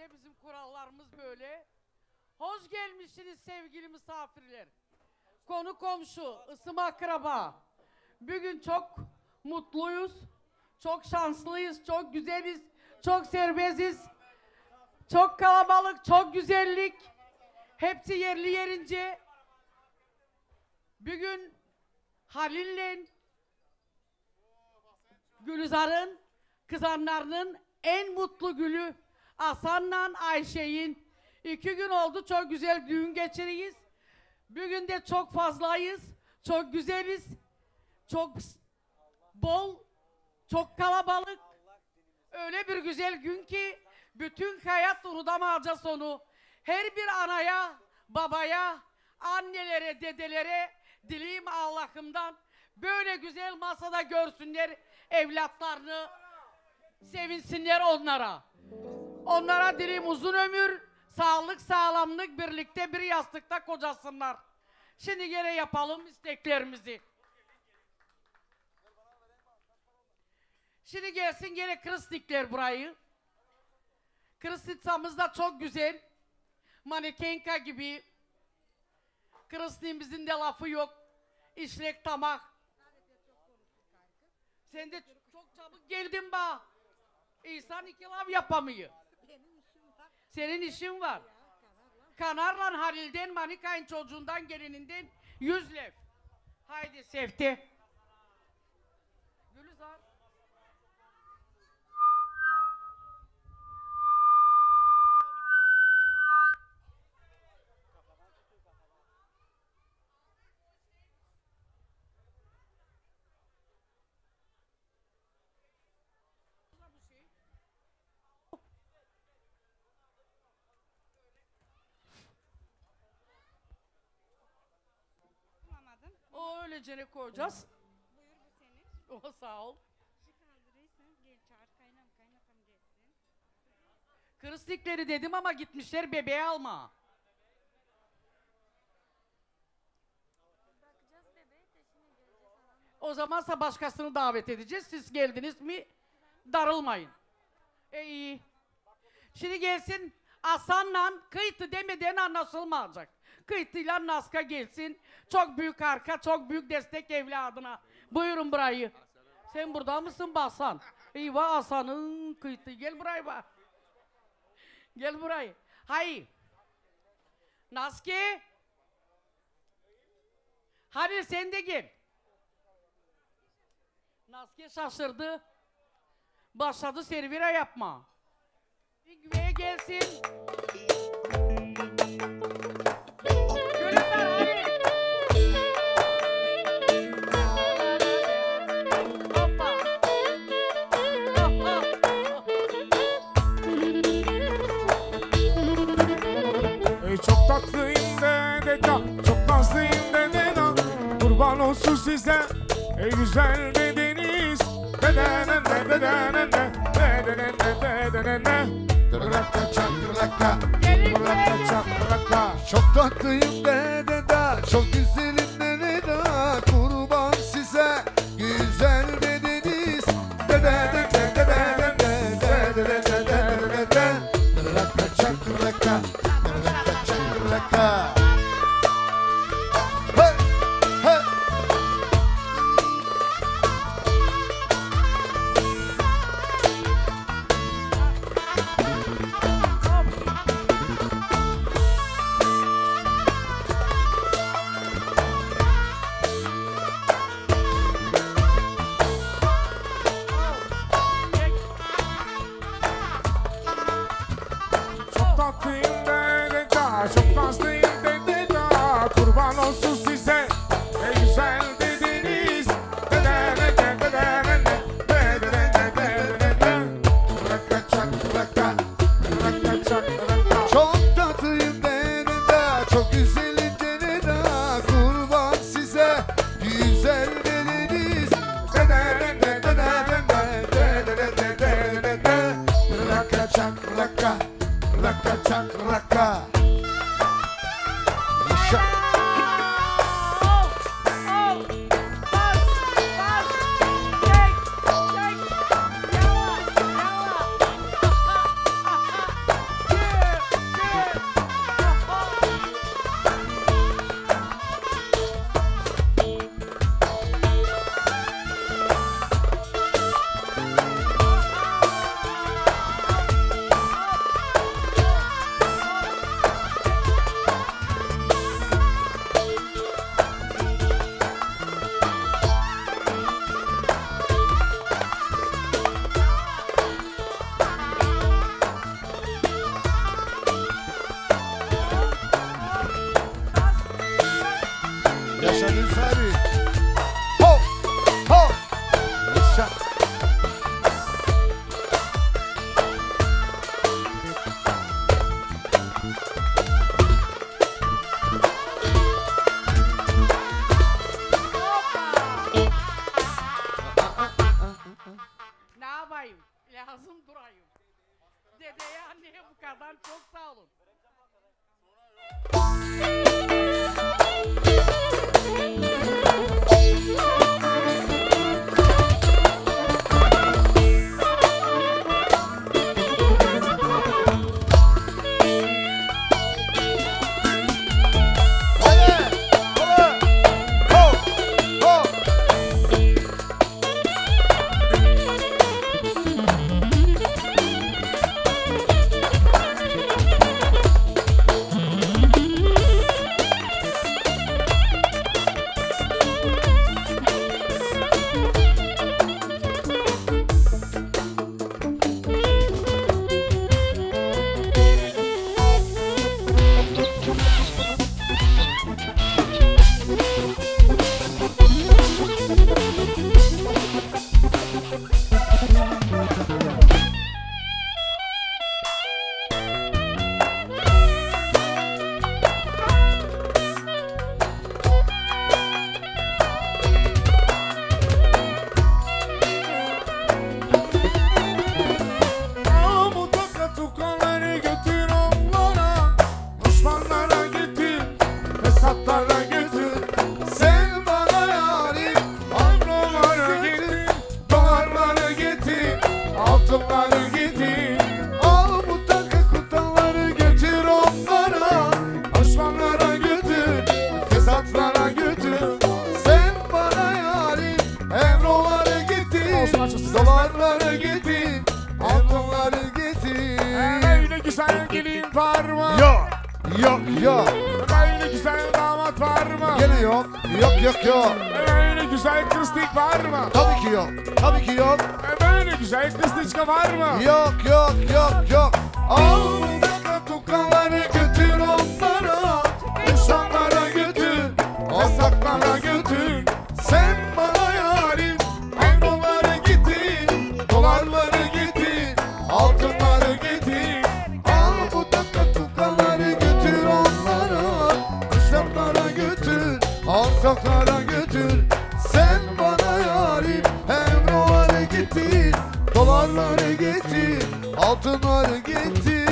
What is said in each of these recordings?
Normalde bizim kurallarımız böyle. Hoş gelmişsiniz sevgili misafirler. Konu komşu, ısım akraba. Bugün çok mutluyuz, çok şanslıyız, çok güzeliz, çok serbestiz. Çok kalabalık, çok güzellik. Hepsi yerli yerince. Bugün Halil'le Gülizar'ın kızanlarının en mutlu gülü Hasan'la Ayşe'nin 2 gün oldu, çok güzel düğün geçiriyiz. Bugün de çok fazlayız, çok güzeliz, çok bol, çok kalabalık. Öyle bir güzel gün ki bütün hayat unutamaz onu. Her bir anaya, babaya, annelere, dedelere dileyim Allah'ımdan böyle güzel masada görsünler evlatlarını, sevinsinler onlara. Onlara dileyim uzun ömür, sağlık, sağlamlık, birlikte bir yastıkta kocasınlar. Şimdi gene yapalım isteklerimizi. Şimdi gelsin gene Kristikler burayı. Kristitsamız da çok güzel. Manekenka gibi. Kristimizin de lafı yok. İşlek tamak. Sen de çok çabuk geldin ba. İnsan 2 laf yapamıyor. Senin işin var. Kanarla Halil'den, Manika'nın çocuğundan, gelininden 100 lef. Haydi Sefti. Gülizar. O öylece koyacağız. Buyur bu senin. O sağ ol. Kaldırırsın, gel çağır kaynakam gelsin. Kristikleri dedim ama gitmişler bebeği alma. Bırakacağız bebeği de şimdi geleceğiz alalım. O zamansa başkasını davet edeceğiz. Siz geldiniz mi darılmayın. İyi. Şimdi gelsin Hasan'la kıytı demeden anlaşılmayacak. Kıytıyla Naska gelsin. Çok büyük arka, çok büyük destek evladına. Buyurun burayı. Sen burada mısın Hasan? Eyvah Hasan'ın kıytı. Gel buraya bak. Gel burayı. Hayır. Naske. Hadi sen de gel. Naske şaşırdı. Başladı servira yapma. Bir güveye gelsin. Gülümler hadi. Hoppa. Hoppa. Çok tatlıyım dededa, çok nazlıyım dededa. Kurban olsun size ey güzel dedeniz. Dedenen de dedenen de dedenen de dedenen de. Dırlaka çakraka, dırlaka çakraka. Çok tatlıyım dededa, çok güzelim dededa. Kurban size güzel dedeniz. Dededen de dededen de dededen de dededen de. Dırlaka çakraka, dırlaka çakraka. Hey, hey. Çok tatlıyım dededa, çok nazlıyım dededa. Kurban olsun size ey güzel dedeniz. Dedenen de dedenen de dedenen de dedenen de. Dırlaka çakraka, dırlaka çakraka. Çok tatlıyım dededa, çok güzelim dededa. Kurban size güzel dedeniz. Dededen de dededen de dededen de dededen de. Raka çakraka, raka çakraka. Yaşa. Gel Tekrardan çok sağ olun. Dolarları getir, altınları getir. Öyle güzel gelin var mı? Yok, yok, yok. Öyle güzel damat var mı? Gene yok, yok, yok, yok. Öyle güzel kıstık var mı? Tabii ki yok, tabii ki yok. Böyle güzel kıstıçka var mı? Yok, yok, yok, yok. Al buradaki tukaları götür onlara. İnsanlara götür, asaklara götür. Sen bana yarim, euroları getir, dolarları getir, altınları getir. Al buradaki tukaları götür onlara. İnsanlara götür, asaklara götür. Sen bana yarim, euroları getir, dolarları getir, altınları getir.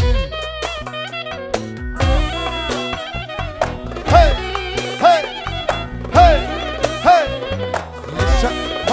Hey, hey, hey, hey. Yaşa, ha.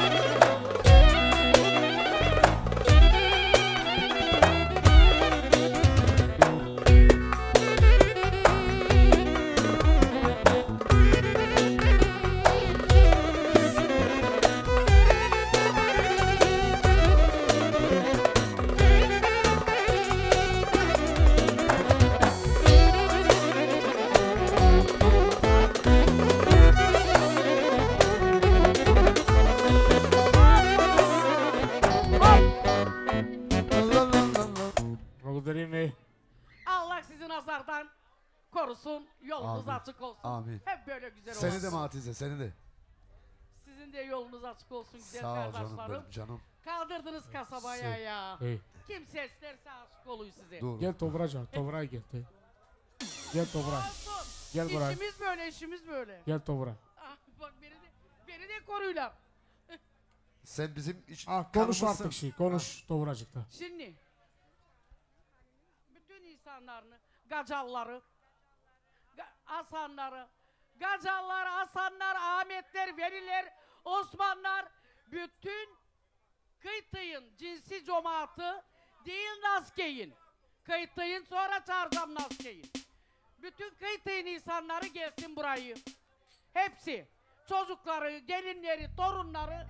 Благодарим ви. Allah sizi nazardan korusun, yolunuz Amin. açık olsun. Amin. Hep böyle güzel Seni olsun. de Matize, seni de. Sizin de yolunuz açık olsun güzel Sağ ol canım kardeşlerim. benim canım. Kaldırdınız kasabaya ya. Hey. Kimse isterse aşık oluyor size. Dur. Gel Tobracan, Tobra'ya gel. Hey. Gel Tobra. Olsun. Gel buraya. İşimiz böyle, işimiz böyle. Gel Tobra. Ah, bak beni de koruyla. Sen bizim iç Ah konuş kanımızsın. artık şey. Konuş Tobracık'ta. Şimdi bütün insanlarını, gacalları, Hasanları, Gacallar, Hasanlar, Ahmetler, Veliler, Osmanlar, bütün kıytayın cinsi cemaati değil naskeyin. Kıytayın sonra çağıracağım naskeyin. Bütün kıytayın insanları gelsin burayı. Hepsi. Çocukları, gelinleri, torunları.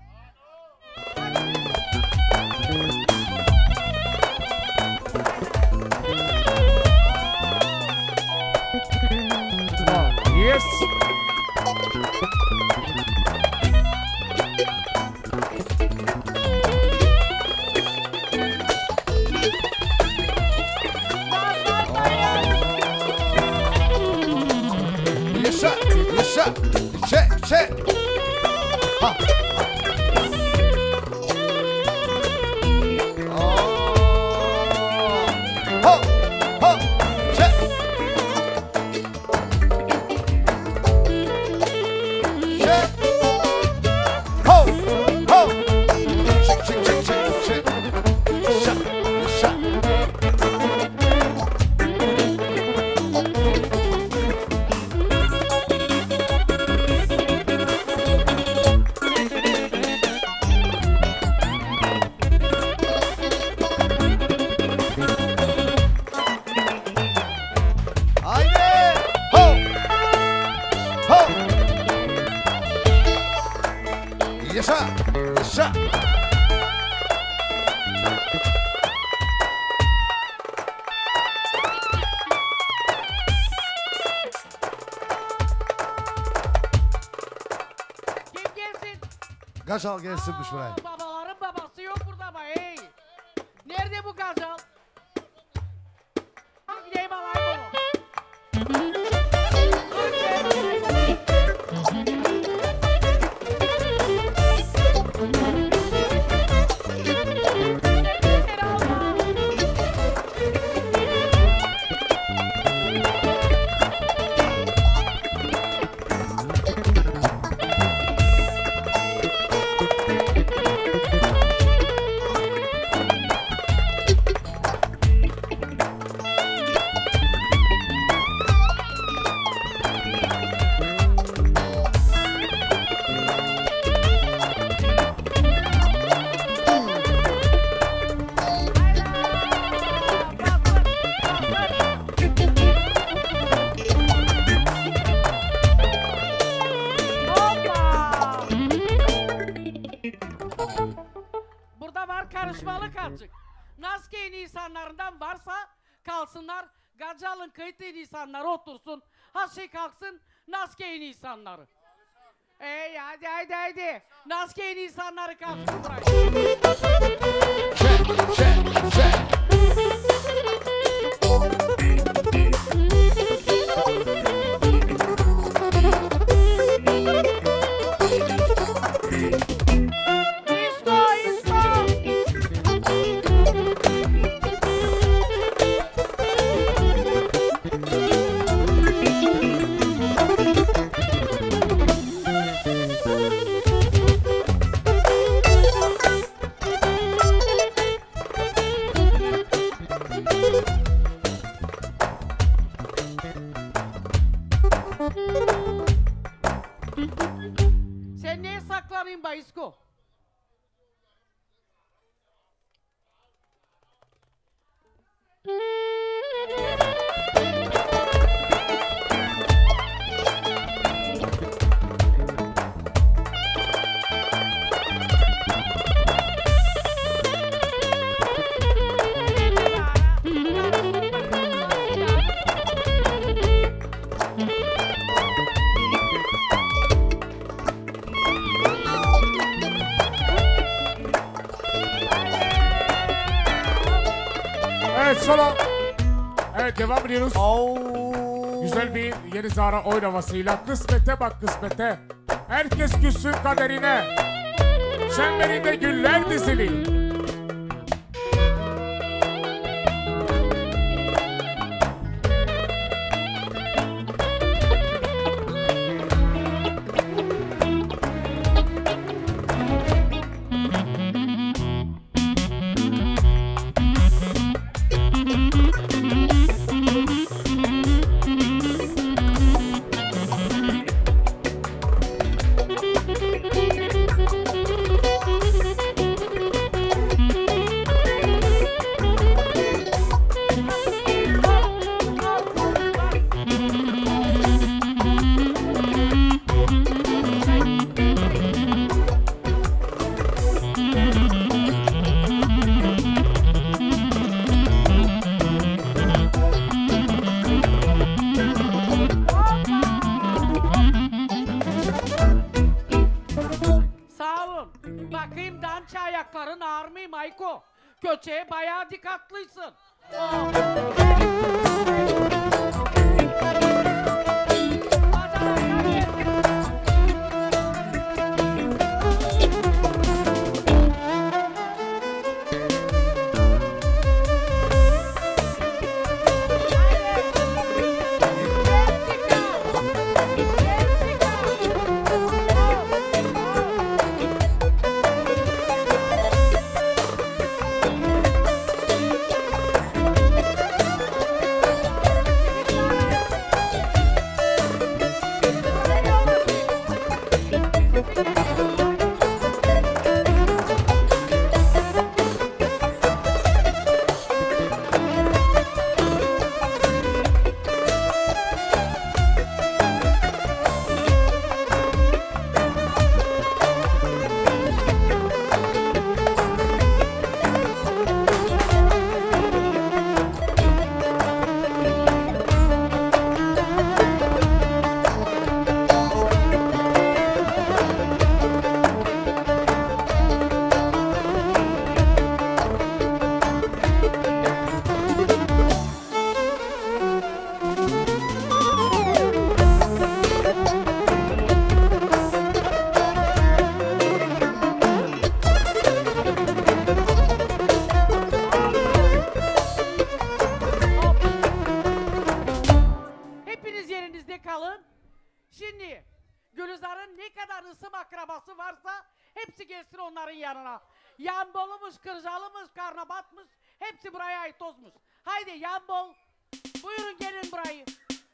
Yes. Yaşa, yaşa, çek, çek. Ha. Ho, ho, çek. Çek. Ho, ho. Çek, çek, çek, çek, çek. Yaşa, yaşa. Yaşa. Yaşa. Kim gelsin? Gazal gelsinmiş buraya. Babaların babası yok burada ama hey. Nerede bu Gazal? Gideyim alayım bunu. Dur gideyim alayım bunu. Seni alma. Hoppa! Burada var karışmalık azıcık. Naskeyn insanlarından varsa kalsınlar. Gacal'ın kıyıtlı insanları otursun. Ha şey kalksın Naskeyn insanları. Hadi hadi hadi. Naskeyn insanları kalksın buraya. İsko, İsko. Sen neye saklanayım Baysko? Evet sonra. Evet devam ediyoruz. Oo. Güzel bir yeni zara oynamasıyla kısmete bak kısmete. Herkes küssün kaderine. Çemberinde güller dizili. Sağ olun. Bakayım dança ayakların ağır mı Mayko? Köçeye bayağı dikkatlısın. hanım akrabası varsa hepsi gelsin onların yanına. Yanbolumuş, Kırcalımış, Karnabatmış, hepsi buraya ait olmuş. Haydi Yanbol, buyurun gelin burayı.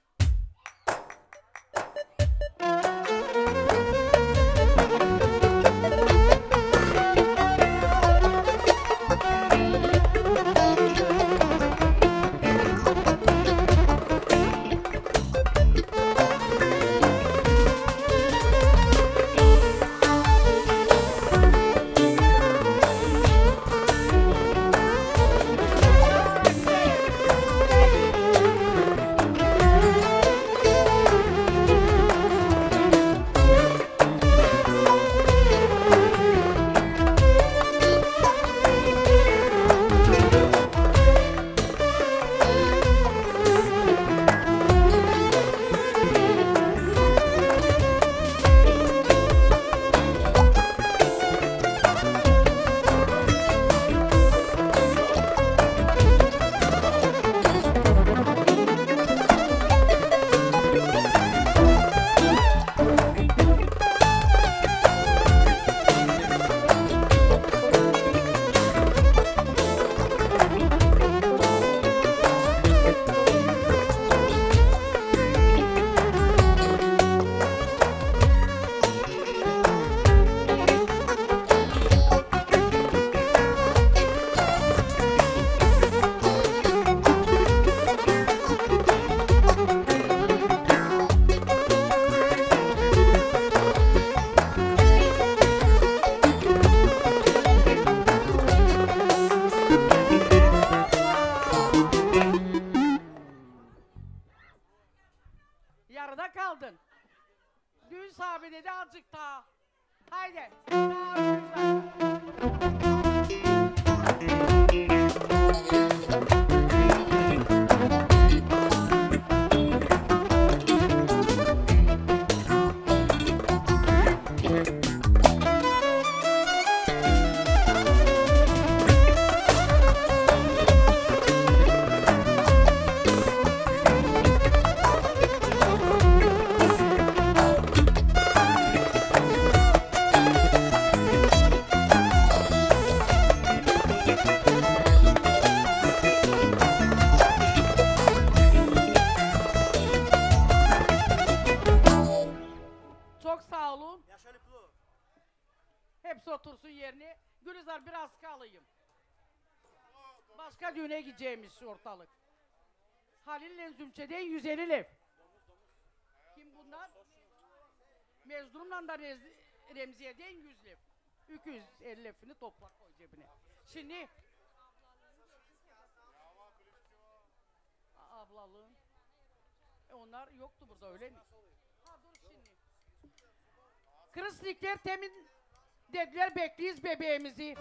Yarıda kaldın. Düğün sahibi dedi azıcık daha. Haydi. Daha düğün sahibi. Çok sağ olun. Hepsi otursun yerine. Gülizar biraz kalayım. Başka düğüne gideceğimiz ortalık. Halil'le Zümçe'den 150 lev. Kim bunlar? Mezdum'la da Remziye'den 100 lev. 250 levini topla koy cebine. Şimdi ablalığın onlar yoktu burada öyle mi? Ha dur şimdi. Kırıslikler temin dediler bekliyiz bebeğimizi.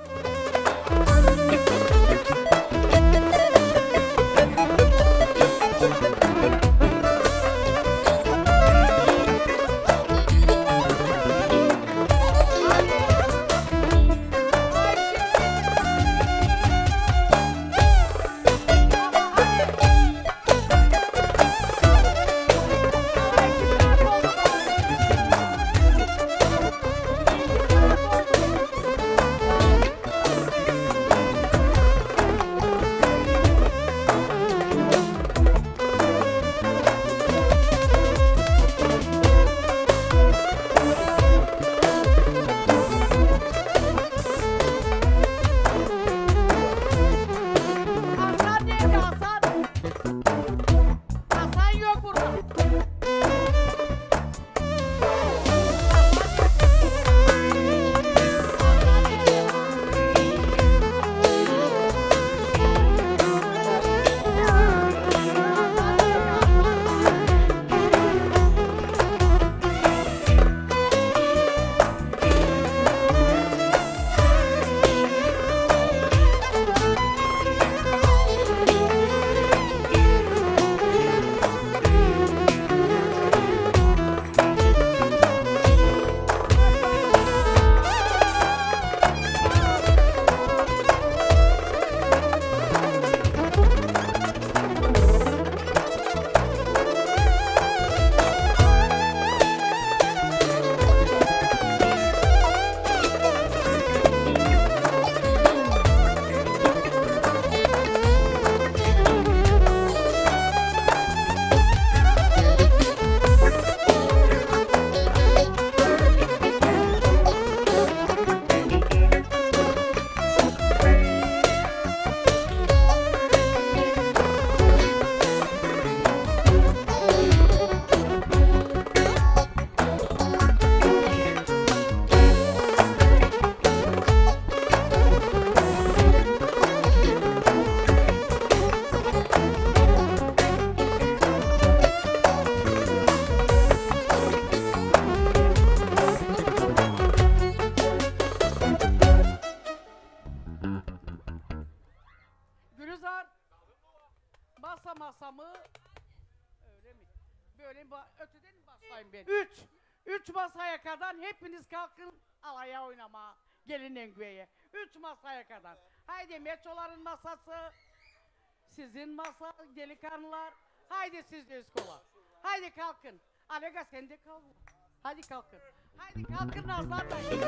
öteden mi başlayayım ben? Üç masaya kadar hepiniz kalkın alaya oynama. Gelin Engüe'ye. 3 masaya kadar. Haydi meçoların masası. Sizin masa delikanlılar. Haydi siz de iskola. Haydi kalkın. Alega sen de kalk. Hadi kalkın. Haydi kalkın Nazlar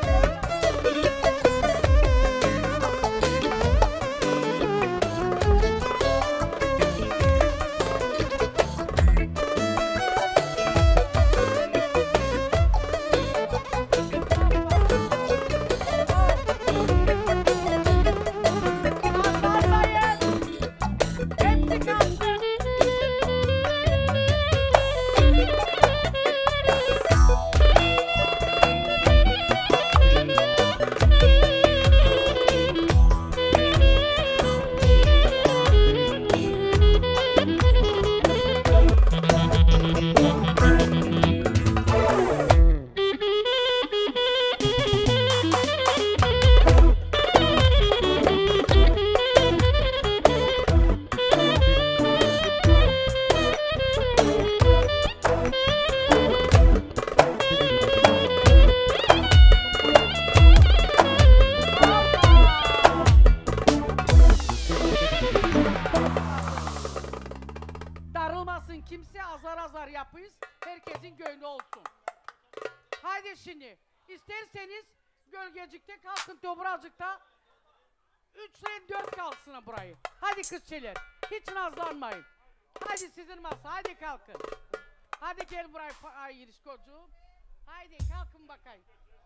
darılmasın kimse, azar azar yapıyız, herkesin gönlü olsun. Haydi şimdi, isterseniz gölgecikte kalkın, tobracıkta 3'le 4 kalsın burayı. Hadi kızçeler, hiç nazlanmayın. Hadi sizin masa, hadi kalkın. Hadi gel buraya Ayiriş kocuğum. Haydi kalkın bakayım.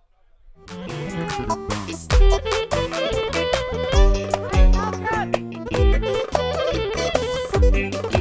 Haydi kalkın.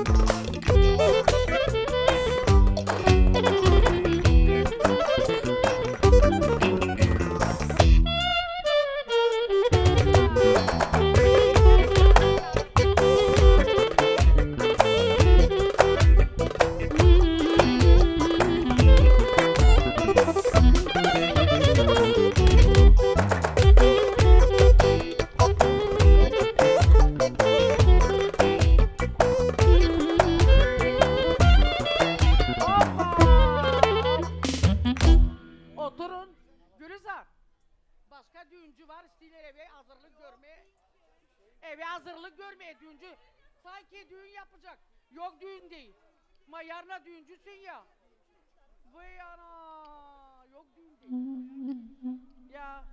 Oturun. Gülizar. Başka düğüncü var, istiyorlar eve hazırlık görmeye. Eve hazırlık görmeye düğüncü. Sanki düğün yapacak. Yok düğün değil. Ama yarına düğüncüsün ya. Vay ana. Yok düğün değil. Ya.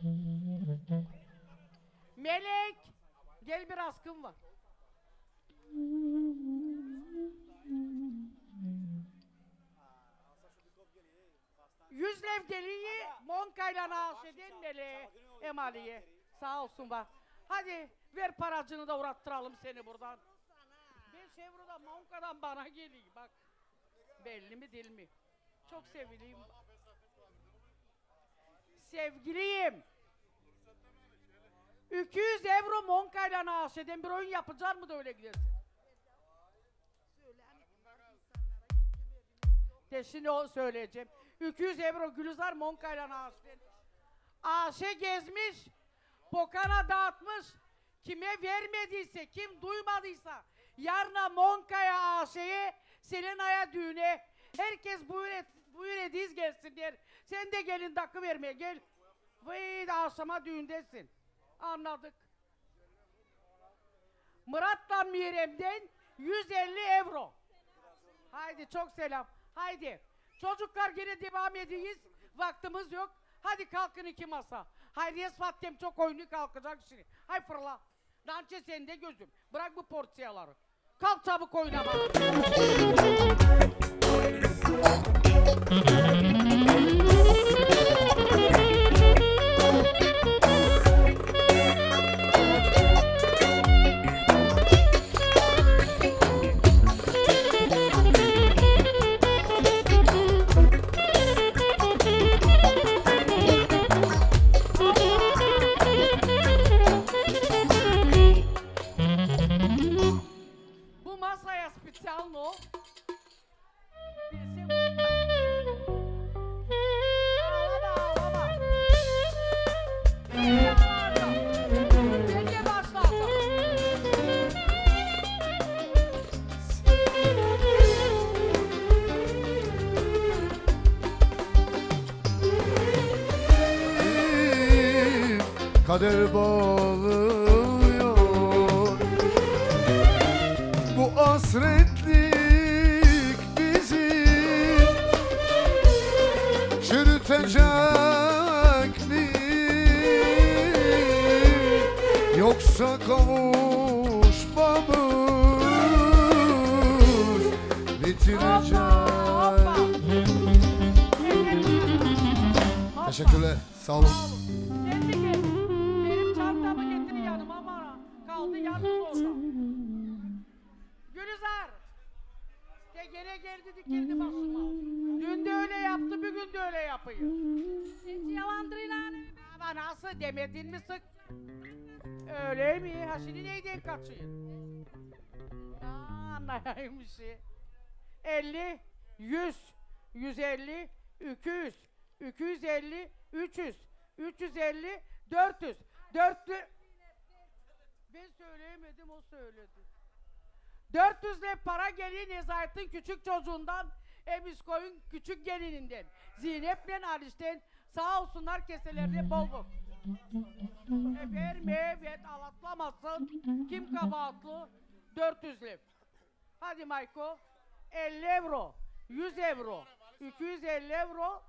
Melek. Gel bir askın var. Yüzlev deliği Monka'yla naşeden Meleğe Emali'ye. Sağ olsun bak. Hadi ver paracını da uğrattıralım seni buradan. 5 euro da Monka'dan bana geliyor bak. Belli mi dil mi? Çok seviliyim. Sevgiliyim. 200 euro Monka'yla naşeden bir oyun yapacak mı da öyle gidersin? Şimdi o söyleyeceğim. 200 euro Gülizar Monka'yla naşeden. Aşe gezmiş, Pokan'a dağıtmış. Kime vermediyse, kim duymadıysa, yarına Monka'ya Aşe'ye, Selena'ya düğüne, herkes buyur diz gelsin der. Sen de gelin takı vermeye gel. Vay akşama düğündesin. Anladık. Murat'la Mirem'den 150 euro. Haydi çok selam. Haydi. Çocuklar gene devam ediyiz. Vaktimiz yok. Hadi kalkın 2 masa. Hayriye Fattem çok oyunu kalkacak şimdi. Hay fırla. Dançe sende gözüm. Bırak bu porsiyaları. Kalk çabuk oynama. Bu masaya spesialno. Bilsem. kader bağlıyor. Bu hasretlik bizi çürütecek mi? Yoksa kavuşmamız bitirecek. Teşekkürler, sağ olun. Sen mi geldin? Benim çantamı getir yanıma bana. Kaldı yalnız orada. Gülizar. De gene geldi dikildi başıma. Dün de öyle yaptı, bugün de öyle yapıyor. Sen yalandırın hanım. Ama nasıl demedin mi sık? Öyle mi? Ha şimdi neyden kaçıyorsun? Anlayayım bir şey. 50, 100, 150, 200, 250, 300, 350, 400, 400. Ben söyleyemedim, o söyledi. 400 ile para geliyor Nezahat'ın küçük çocuğundan, Emiskoy'un küçük gelininden, Zeynep'le Aliş'ten, sağ olsunlar keselerine bol bol. Evet, alatlamasın. Kim kabahatlı? 400 lira. Hadi Mayko. 50 euro, 100 euro, 250 euro,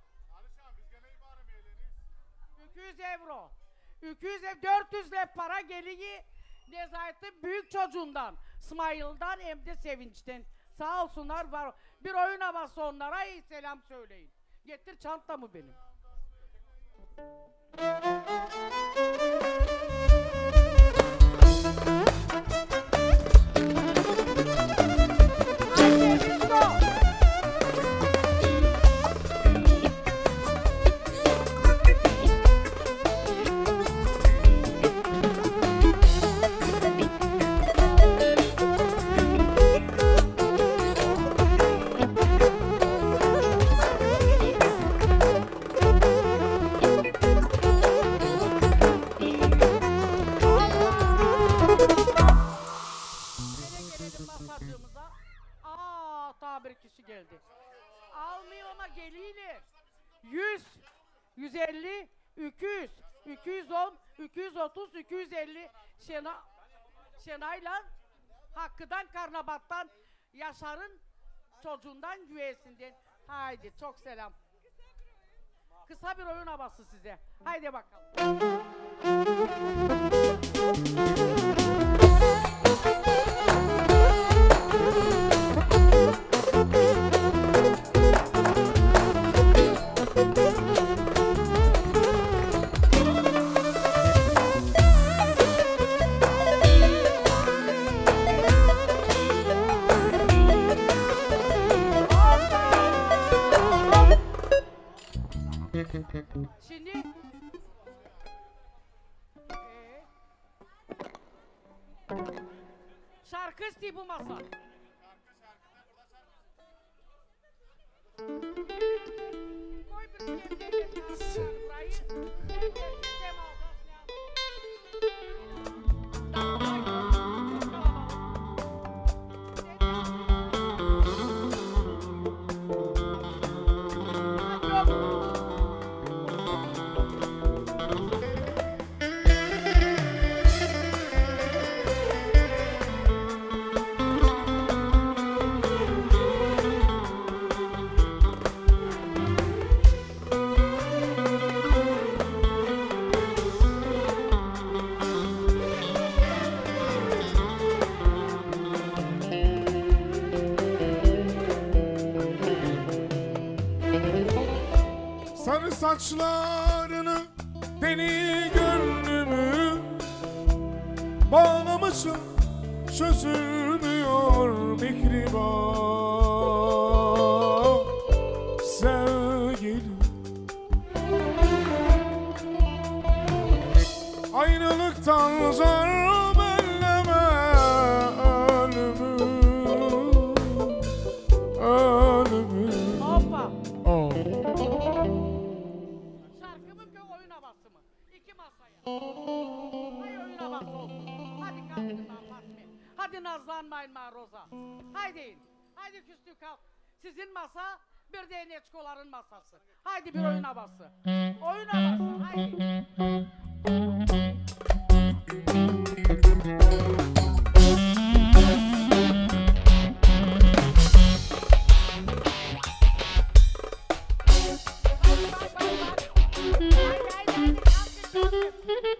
200 euro, 400 lira para geliyor Nezahat'ın büyük çocuğundan, İsmail'dan hem de Sevinç'ten. Sağ olsunlar var. Bir oyun havası onlara, iyi selam söyleyin. Getir çantamı benim. Bir kişi geldi. Almıyor ama geliyle. 100, 150, 200, 210, 230, 250 Şenay'la Hakkı'dan, Karnabat'tan, Yaşar'ın çocuğundan, güveysinden. Haydi çok selam. Kısa bir oyun havası size. Haydi bakalım. Şimdi şarkı istiyor bu masa. Koy bir burayı. Sarı saçlarını, deli gönlümü bağlamışım, çözülmüyor mihriban sevgilim. Ayrılıktan zor belleme ölümü, ölümü. Hoppa. Oh. Şarkımın ki oyun havası mı? İki masaya. Hay oyun havası olsun. Hadi kalkın lan Fatmi. Hadi nazlanmayın Roza. Haydi. Haydi küstü kalk. Sizin masa bir de Neçkoların masası. Haydi bir oyun havası. Oyun havası. Haydi.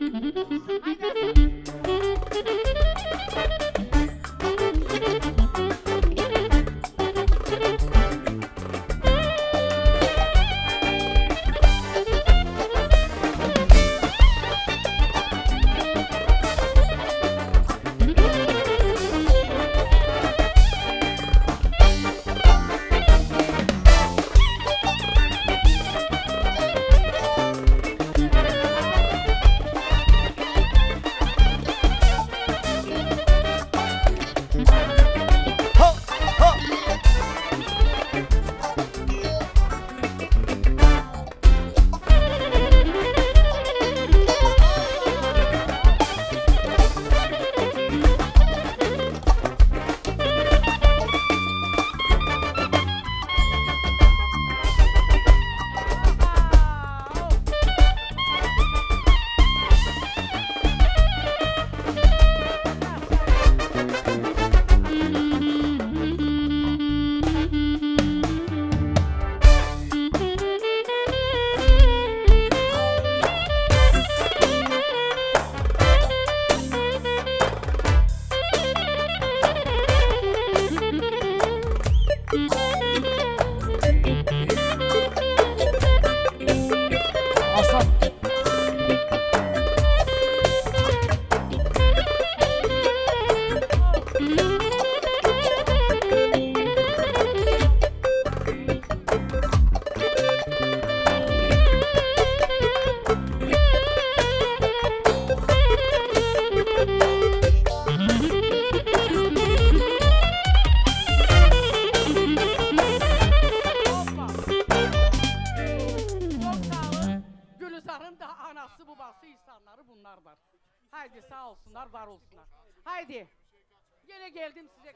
Haydi sağ olsunlar, var olsunlar. Haydi. Gene geldim size.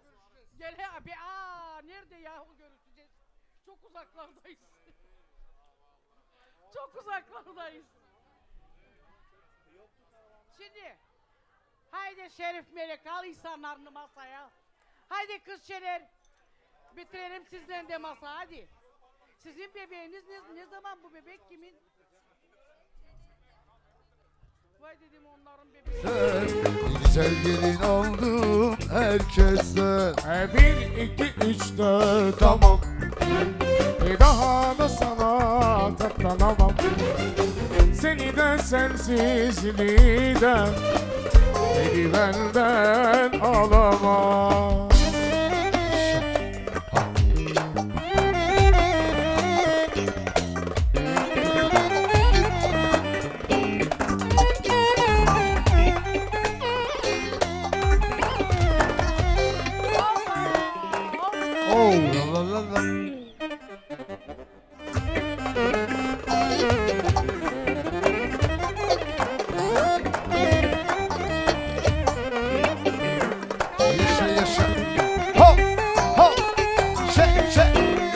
Gene abi, nerede yahu görüşeceğiz? Çok uzaklardayız. Çok uzaklardayız. Şimdi, haydi Şerif Melek, al insanlarını masaya. Haydi kız Şener, bitirelim sizden de masa, hadi. Sizin bebeğiniz ne zaman, bu bebek kimin? Vay dedim onların bebeği. Sen güzel gelin oldun herkesten. 1, 2, 3, 4 tamam. Daha da sana katlanamam. Seni de sensizliği de beni benden alamam. Oh la la la. Yaşa yaşa. Ho ho. Şey şey.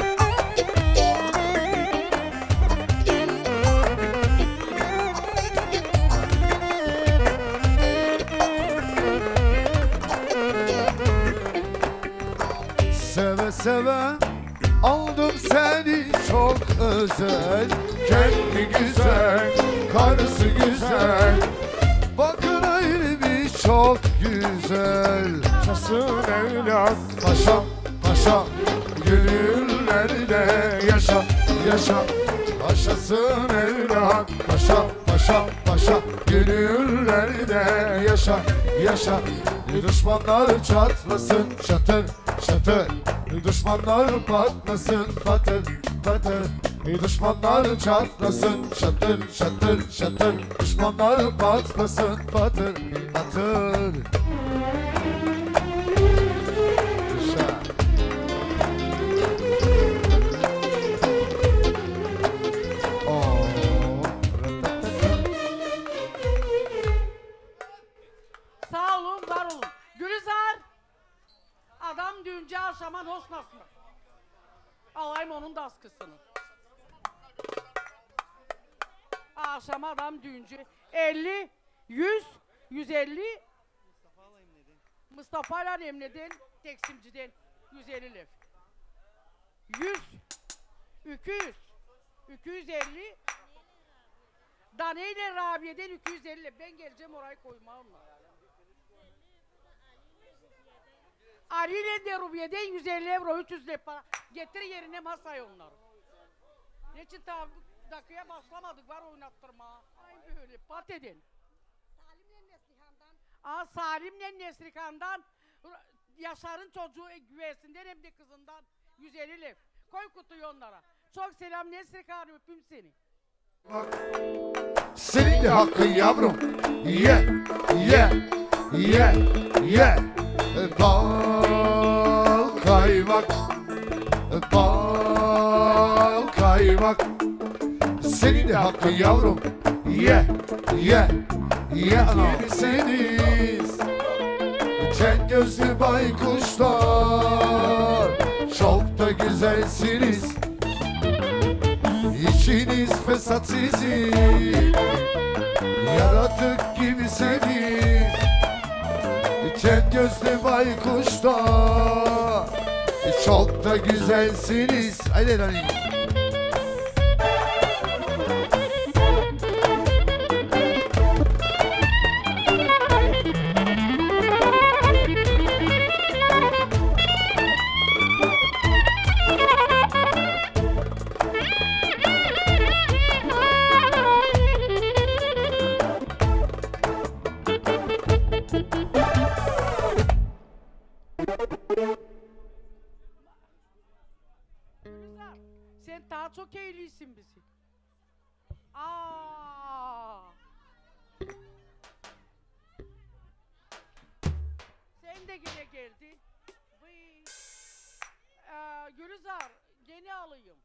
Seve seve aldım seni çok özel. Kendi güzel, karısı güzel. Bakın elimi çok güzel. Yaşasın evlat, Paşa paşa gönüllerde yaşa yaşa. Yaşasın evlat. Paşa paşa paşa gönüllerde yaşa yaşa. Düşmanlar çatlasın çatır çatır. Düşmanlar patlasın patır patır. Düşmanlar çatlasın çatır çatır çatır. Düşmanlar patlasın patır patır. Yaşa. Oh. Sağ olun, var olun. Gülizar, adam düğünce aşaman hoşmasın. Alayım onun da askısını. Aşama adam düğüncü. 50, 100, 150. Mustafa'yla Emre'den, Teksimci'den 150 lef. 100, 200, 250. Da Saniye ile Rabiye'den 250. Ben geleceğim orayı koymam. Ali ile de Rubiye'den 150 euro, 300 lira para. Getir yerine masaya onları. Ne için dakikaya başlamadık var oynattırma. Ay böyle pat edin. Salim'le Neslihan'dan. Salim'le Neslihan'dan Yaşar'ın çocuğu güvesinden hem de kızından 150 lira. Koy kutuyu onlara. Çok selam Neslihan, öpüm seni. Bak, senin de hakkın yavrum. Ye, ye, ye, ye. Bal kaymak, bal kaymak. Senin de hakkın yavrum. Ye, ye, ye anam. Yenisiniz, çek gözlü baykuşlar. Çok da güzelsiniz. İçiniz fesat sizin, yaratık gibisiniz. Çek gözlü baykuşlar, çok da güzelsiniz. Haydi lan. Sen daha çok eğlisin bizi. Sen de yine geldin. Gülizar, gene alayım.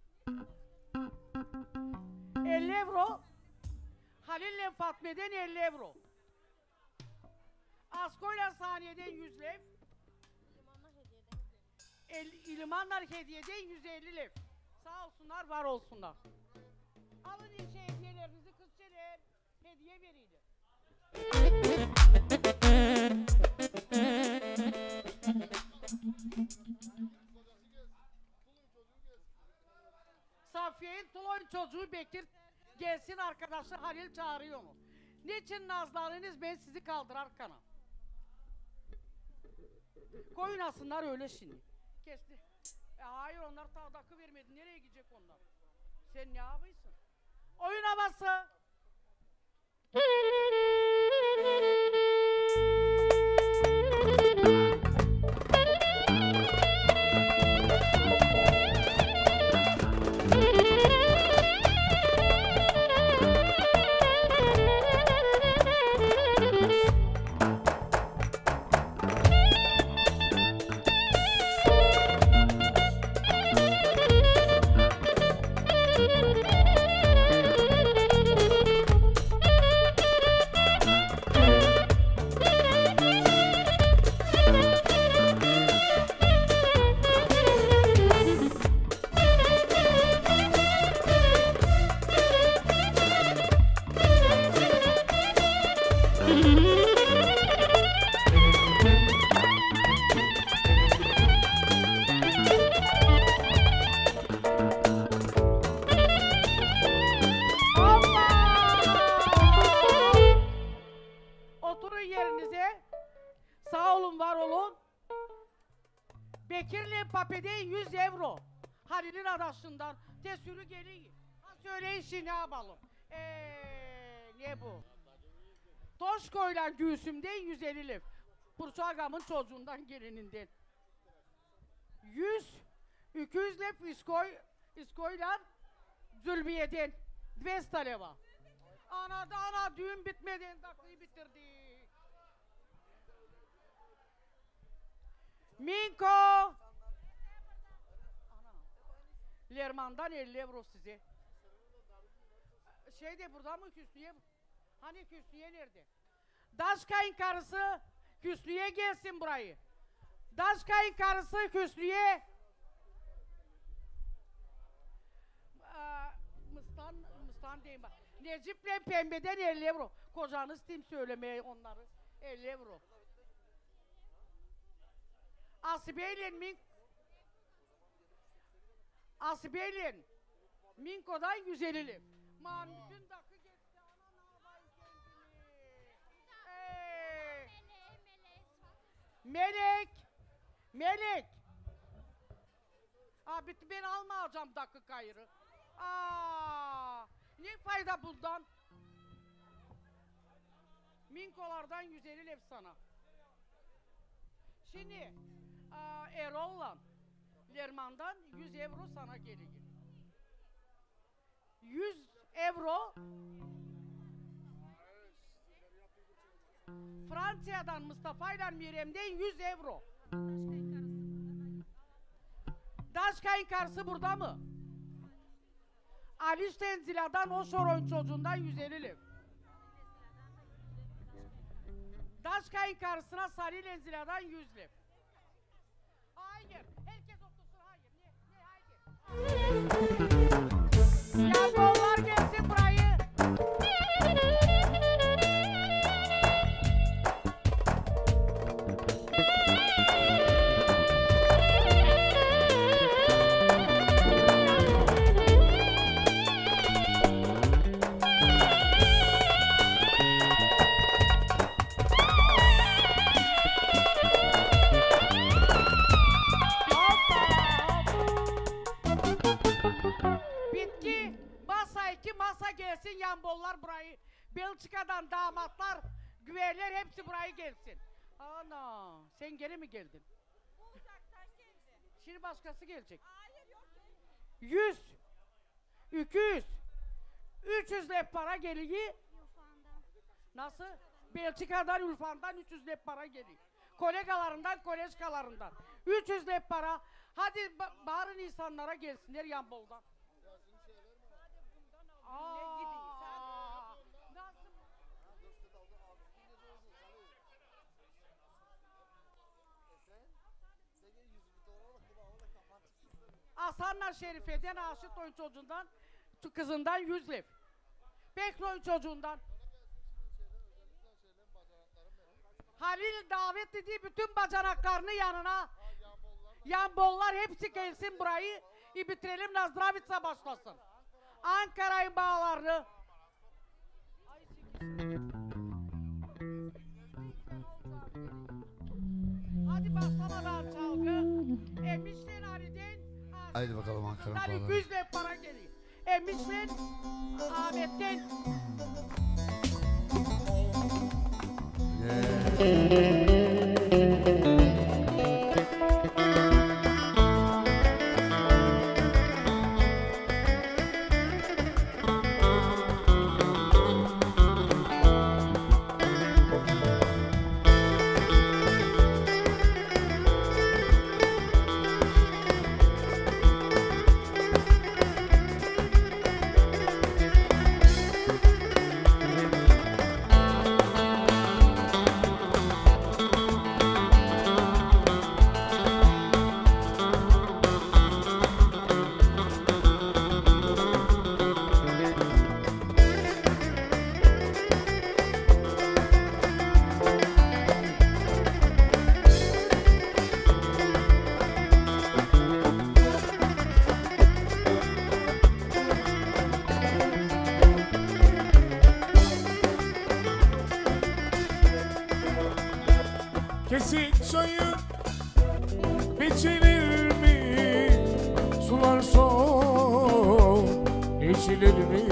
50 euro. Halil'le Fatme'den 50 euro. Asko'yla Saniye'den 100 lev. İlmanlar hediyeden 150 lev. Sağ olsunlar, var olsunlar. Alın işte hediyelerinizi, kız çeler hediye verilir. Safiye'nin Tuloy'un çocuğu Bekir gelsin, arkadaşı Halil çağırıyor mu? Niçin nazlarınız, ben sizi kaldır arkana. Koyun asınlar öyle şimdi. Kesti. Hayır, onlar tavdakı vermedi. Nereye gidecek onlar? Sen ne yapıyorsun? Oyun havası. Bekir'le Pape'de 100 euro. Halil'in adasından tesürü geliyor. Ha söyleyin şimdi ne yapalım? Ne bu? Toşko'yla Gülsüm'den 150 lev. Burçagam'ın çocuğundan gelininden. 200 lev İskoy'la Zülbiye'den. 200 leva. Ana düğün bitmeden dakikayı bitirdi. Minko! Lerman'dan 50 euro size. Şeyde burada mı Küslü'ye? Hani Küslü'ye nerede? Daşkay'ın karısı Küslü'ye gelsin burayı. Daşkay'ın karısı Küslü'ye. Mıstan diyeyim bak. Necip'le Pembe'den 50 euro. Kocanız tim söylemeye onları. 50 euro. Asibe'yle Minko'dan 150 lev. Mamut'un dakika geçti. Melek. Melek. Abi ben almayacağım dakikayı. Ne fayda bundan? Minkolardan 150 lev sana. Şimdi Erol'la Lerman'dan 100 euro sana geliyor. 100 euro Fransa'dan Mustafa ile Mirem'den 100 euro. Daşkay'ın karısı burada mı? Ali Stenzila'dan o Şoroy'un çocuğundan 150 lev. Daşkay'ın karısına Sarı Lenzila'dan 100 lev. Hayır, herkes otursun, hayır. Hayır. Ya bollar gelsin burayı. Masa gelsin, yanbollar burayı. Belçika'dan damatlar, güverler hepsi burayı gelsin. Ana, sen geri mi geldin? Uzaktaş geldi. Şimdi başkası gelecek. Hayır yok geldi. 100, 200, 300 lep para geliyor. Yufandan. Nasıl? Belçika'dan, Ulfan'dan 300 lep para geliyor. Kolegalarından, kolejkalarından. 300 lep para. Hadi bağırın insanlara gelsinler yanboldan. Ne gidiyor? Nasıl? Hasan'la Şerife'den Aşık oyun çocuğundan, kızından 100 lev. Bekloyun çocuğundan. Halil davet dediği bütün bacanaklarını yanına. Yanbollar hepsi gelsin burayı. Bitirelim, Nazdravitsa başlasın. Ankara'yı bağlarını. Hadi başlamadan çalgı. Emişten Ali'den. Haydi bakalım Ankara'nın Tabii bağları. 100 lev para geliyor. Emişten Ahmet'ten. Kesik çayı biçilir mi? Sular soğuk içilir mi?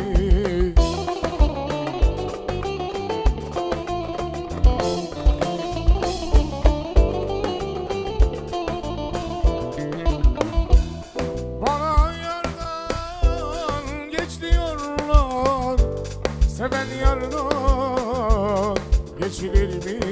Bana yardan geç diyorlar, seven yardan geçilir mi?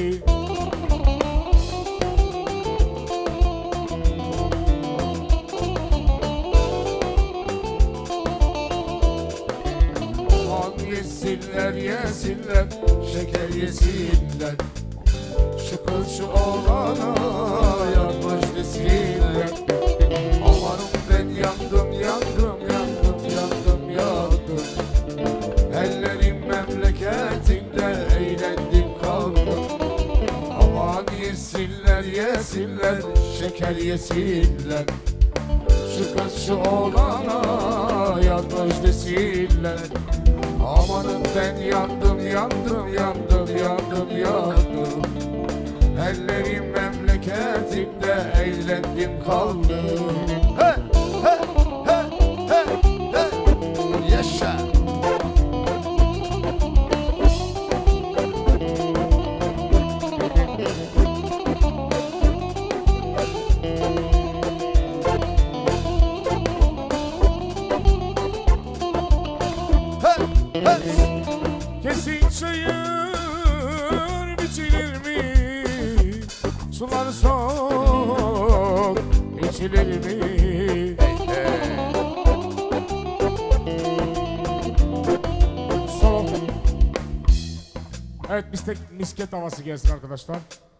Yesinler yesinler, şeker yesinler. Şu kız şu oğlana yanmış desinler. Amanım ben yandım yandım yandım yandım yandım. Ellerim memleketinde eğlendim kaldım. Aman yesinler yesinler, şeker yesinler. Şu kız şu oğlana yanmış desinler. Amanım ben yandım yandım yandım yandım yandım. Ellerim memleketinde eğlendim kaldım. Hey, hey, hey, hey, hey. Yaşa. Kesin çayır biçilir mi? Sular soğuk içilir mi? Soğuk. Evet, misket havası gelsin arkadaşlar.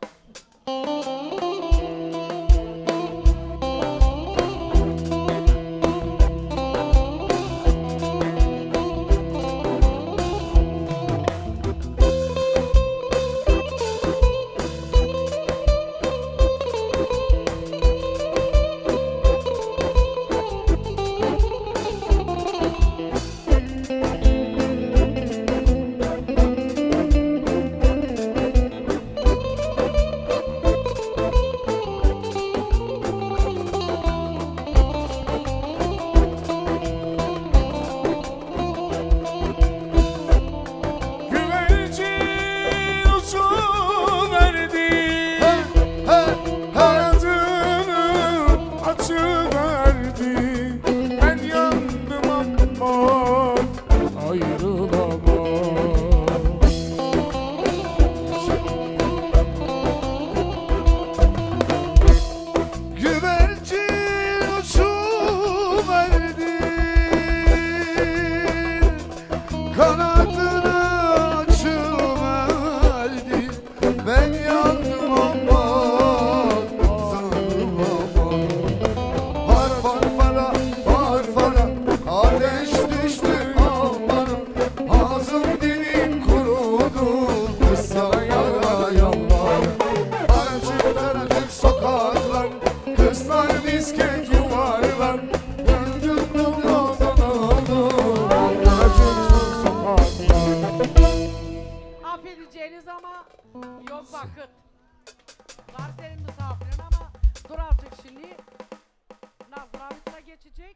Affedeceğiniz ama yok vakit. Var senin misafirin ama dur artık şimdi. Nazravit'e geçecek.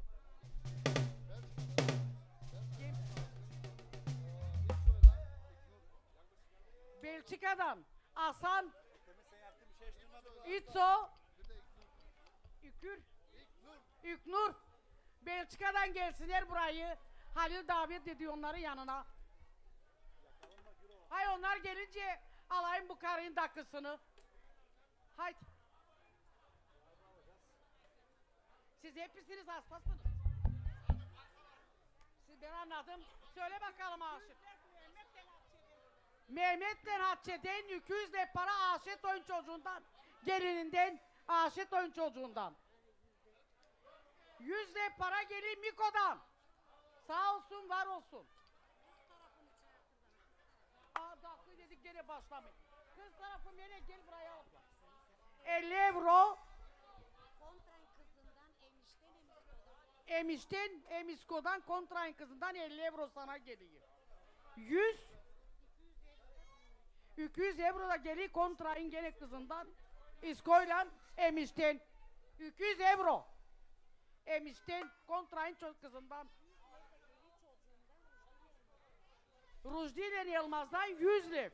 Belçika'dan Hasan İtso İknur Belçika'dan gelsinler burayı. Halil davet ediyor onları yanına. Hay onlar gelince alayım bu karının dakikasını. Haydi. Siz hepsiniz hastasınız. Siz ben anladım. Söyle bakalım aşık. Mehmet'le Hatçe'den 200 de para Aşet oyun çocuğundan. Gelininden Aşet oyun çocuğundan. 100 de para gelin Miko'dan. Sağ olsun var olsun. Dakika dedik gene başlamayın. Kız tarafım yine gel buraya abla. 50 euro. Emisko'dan kontrayın kızından 50 euro sana geliyor. 200 euro da geliyor kontrayın gene kızından. İsko'yla Emiş'ten. 200 euro. Emiş'ten kontrayın kızından. Rujdi ile Yılmaz'dan 100 lira.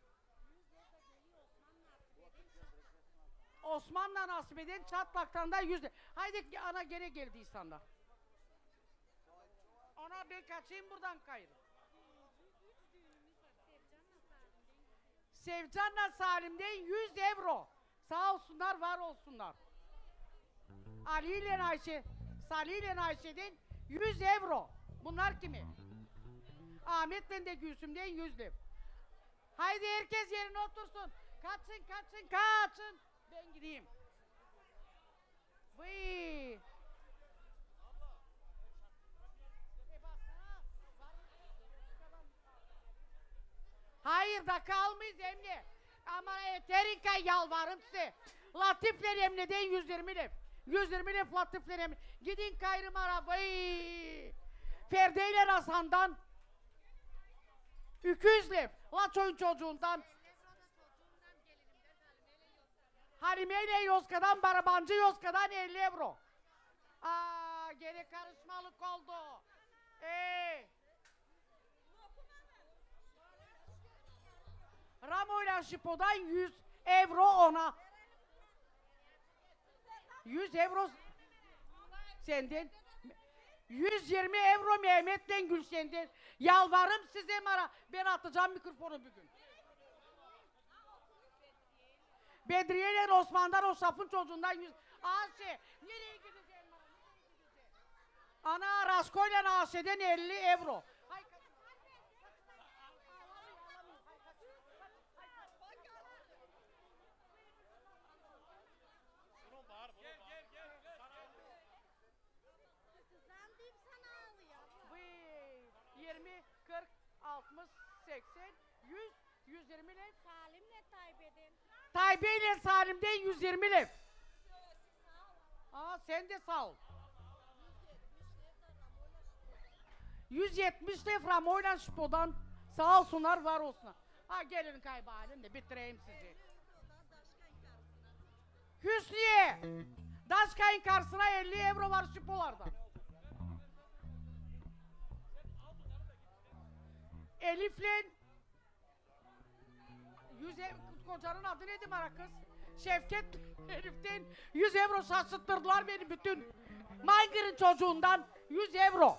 Osman'la Nasibe'den Çatlak'tan da 100 lira. Haydi ana gene geldi İhsan'da. Ana ben kaçayım buradan gayrı. Sevcan'la Salim'den 100 euro. Sağ olsunlar var olsunlar. Ali ile Ayşe, Salih ile Ayşe'den 100 euro. Bunlar kimi? Ahmet'le de Gülsüm'den 100 lira. Haydi herkes yerine otursun. Kaçın. Ben gideyim. Vıy. Hayır dakika almayız Emre. Ama Terinka yalvarım size. Latifler Emre'den 120 lira. 120 lira Latifler Emre. Gidin kayrım arabayı. Feride ile Hasan'dan 200 lira. Laç oyun çocuğundan. Halime ile Yozga'dan, Barabancı Yozga'dan 50 euro. Aa, geri karışmalık oldu. Ramo ile Şipo'dan 100 euro ona. 100 euro senden. 120 euro Mehmet'le Gülşen'den. Yalvarırım size Mara. Ben atacağım mikrofonu bugün. Bedriye ile Osman'dan, o safın çocuğundan 100. Ayşe, nereye gideceğim? Ana Rasko ile Ayşe'den 50 euro. Kızım deyip sana ağlıyor. 20, 40, 60, 80, 100, 120 lira. Salim'le Tayyip'den. Tayyip ile Salim'den 120 lira. Aa, sen de sağ ol. 170 lira Ramo'yla Şipo'dan sağ olsunlar, var olsunlar. Ha, gelin kaybalin de bitireyim sizi. Hüsniye, Daşkay'ın karşısına 50 euro var Şipo'larda. Elif'le 100 kocanın adı neydi Mara kız? Şevket Elif'ten 100 euro şaşırttırdılar beni bütün. Maygır'ın çocuğundan 100 euro.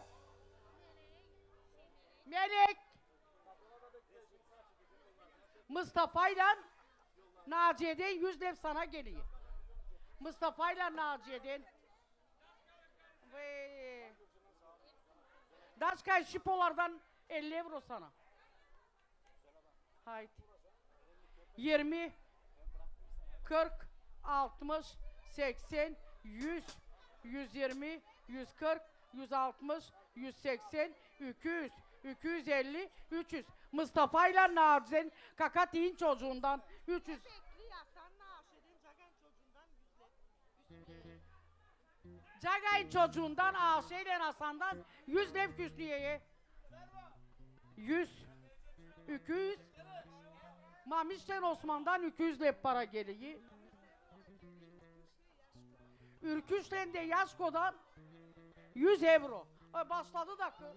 Melek Mustafa'yla Naciye'den 100 lev sana geliyor. Mustafa'yla Naciye'den. Daşkay Şipolardan 50 euro sana. Haydi. 20, 40, 60, 80, 100, 120, 140, 160, 180, 200, 250, 300. Mustafa ile Naciye'nin Kakati'nin çocuğundan 300. Cagay'ın çocuğundan Ayşe ile Hasan'dan 100 lev Küsniye'ye. 100, 200. Mamiş'ten Osman'dan 200 lev para geliyor. Ürküş'ten de Yaşko'dan 100 euro. Başladı da kız.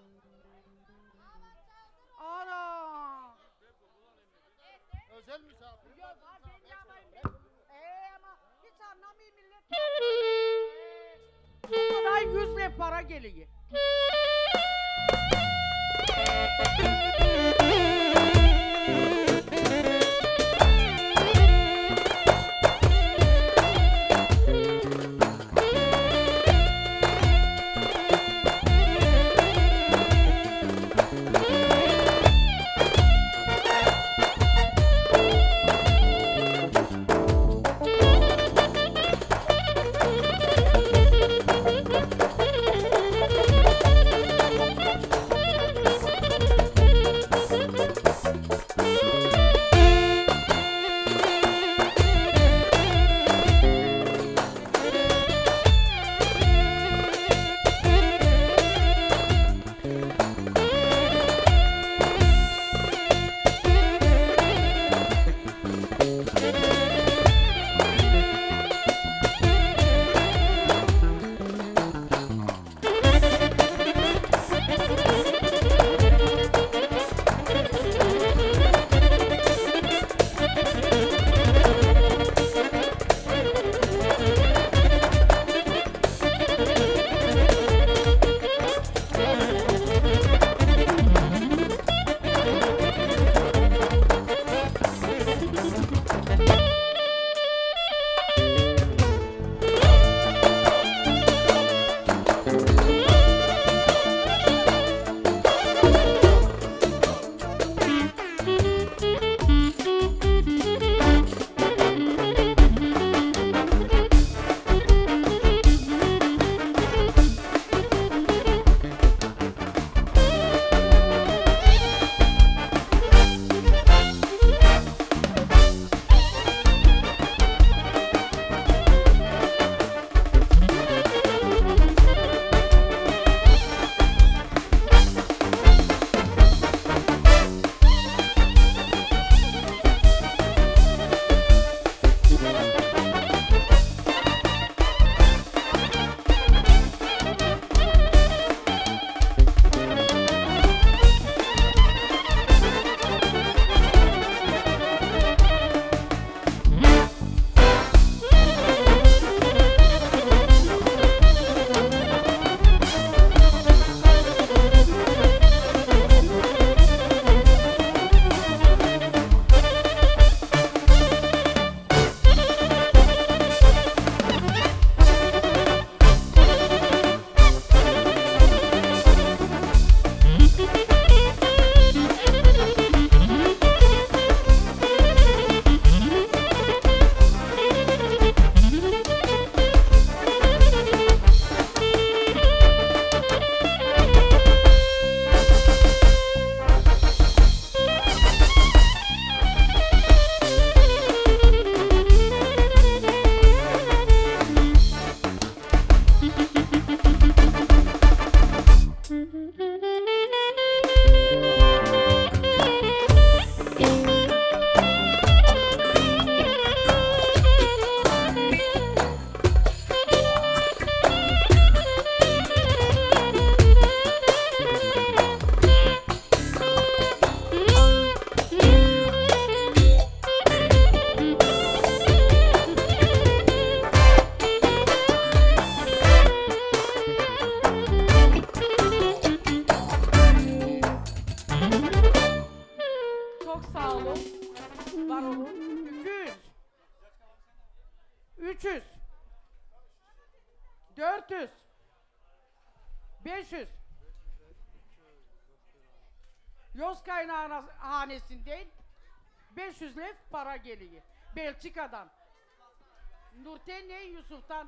Ana! Özel misafir. Yok, ben yapayım. Ama hiç anlamayayım millet. Bana 100 lev para geliyor. Çok sağ olun. Var olun. 200. 300. 400. 500. Yoz kaynağı hanesinden 500 lev para geliyor. Belçika'dan. Nurten'le Yusuf'tan.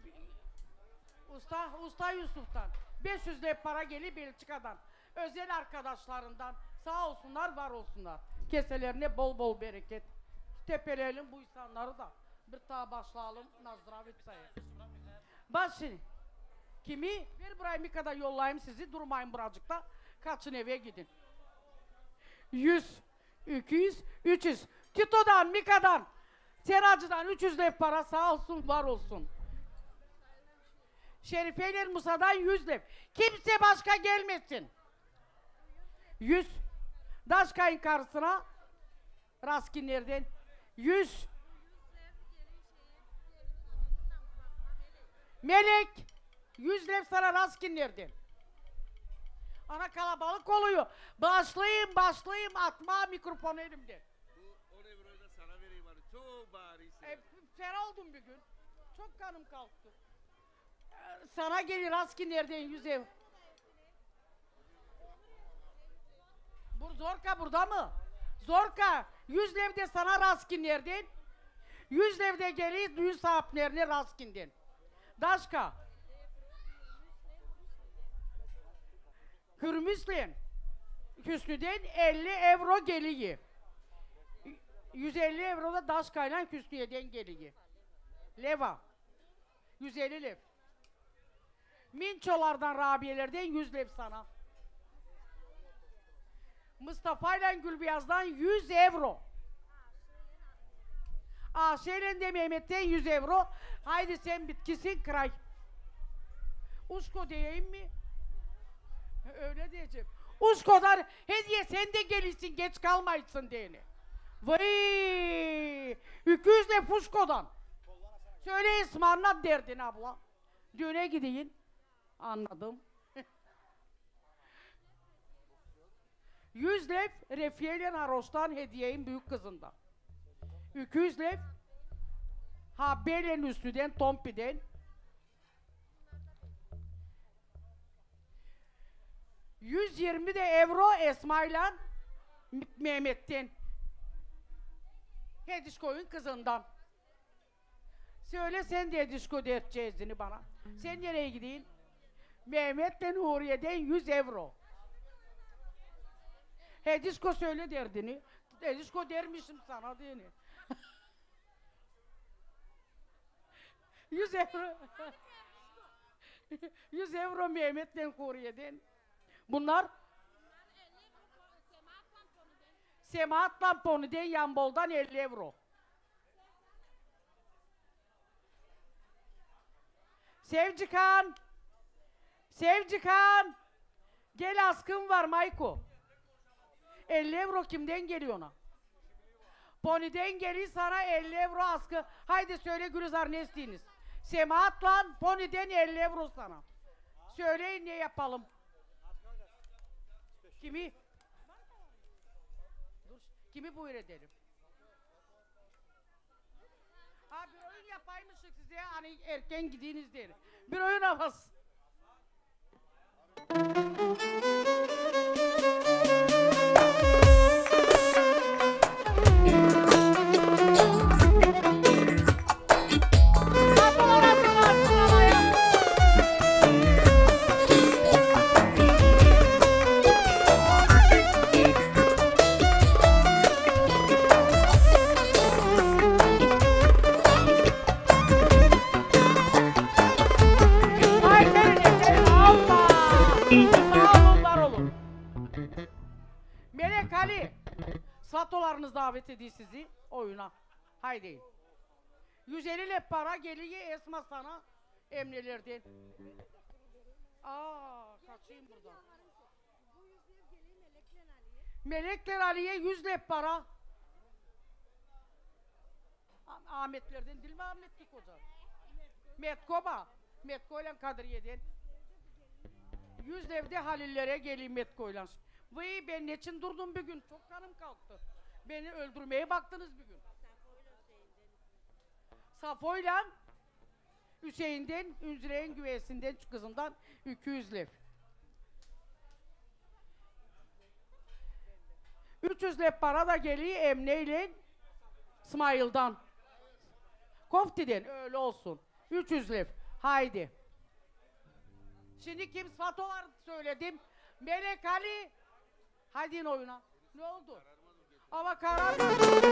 Usta Yusuf'tan. 500 lev para geliyor Belçika'dan. Özel arkadaşlarından. Sağ olsunlar, var olsunlar. Keselerine bol bol bereket. Tepeleyelim bu insanları da. Bir daha başlayalım. Nazdravit sayı. Bak şimdi. Kimi? Bir buraya bir kadar yollayayım sizi. Durmayın buracıkta. Kaçın eve gidin. 100, 200, 300. Tito'dan, Mika'dan, Seracı'dan 300 lev para sağ olsun, var olsun. Şerife'yle Musa'dan 100 lev. Kimse başka gelmesin. 100. Daşkay'ın karısına Raskinler'den 100. Melek 100 lev sana Raskinler'den. Ana kalabalık oluyor. Başlayayım atma mikrofonu elimde. Bu 10 euroyu da sana vereyim hani çok bari. Fena oldum bir gün. Çok kanım kalktı. Sana gelir Raskinler'den 100 ev. Zorka burada mı? Zorka 100 levde sana Raskinler'den. 100 levde gelir düğün sahiplerine Raskin'den. Daşka. Hürmüslen. Hüsnü'den 50 euro geliyor. 150 euro da Daşka'yla Hüsnü'den geliyor. Leva. 150 lev. Minçolardan, Rabiyelerden 100 lev sana. Mustafa ile Gülbeyaz'dan 100 euro. Aşe'yle de Mehmet'ten 100 euro. Haydi sen bitkisin kıray. Usko diyeyim mi? Öyle diyeceğim. Usko'dan hediye sen de gelirsin, geç kalmayısın diyene. Vay! 200 lev Usko'dan. Söyle ısmarla derdin abla. Düğüne gideyim. Anladım. 100 lev Refiye ile Haroş'tan hediyeyim büyük kızından. 200 lev Habel'in üstünden Tompi'den. 120 de euro Esma'yla Mehmet'ten. Hedişko'nun kızından. Söyle sen de Hedişko diyeceğizini bana. Sen nereye gideyim? Mehmet'le Nuriye'den 100 euro. Hedişko söyle derdini. Hedişko dermişim sana diyeni. 100 euro. 100 euro Mehmet'le Nuriye'den. Bunlar Semahat Lamponi'den Yambol'dan 50 euro. Sevcikan! Sevcikan! Gel askın var Mayko. 50 euro kimden geliyor ona? Poni'den geliyor sana 50 euro askı. Haydi söyle Gülizar ne isteğiniz? Semahat'la Poni'den 50 euro sana. Söyleyin ne yapalım? Kimi? Dur, kimi buyur edelim? Ha bir oyun yapaymışık size hani erken gidiniz diye. Bir oyun havası. Melek Ali, Satolarınız davet ediyor sizi oyuna. Haydi. 150 lep para geliyor Esma sana emnelerden. Kaçayım buradan. Melekler Ali'ye 100 lep para. Ahmetlerden değil mi Ahmetlik Hoca? Metkoba. Metko ile Kadriye'den. 100 levde Halillere geleyim Metko ile. Vay ben ne için durdum bir gün? Çok kanım kalktı. Beni öldürmeye baktınız bir gün. Safo'yla Hüseyin'den, Ünzüre'nin güvesinden, kızımdan 200 lef. 300 lef para da geliyor Emne'yle İsmail'dan. Kofti'den öyle olsun. 300 lef. Haydi. Şimdi kim Fatolar söyledim. Melek Ali. Hadi oyuna. Ne oldu? Ama karar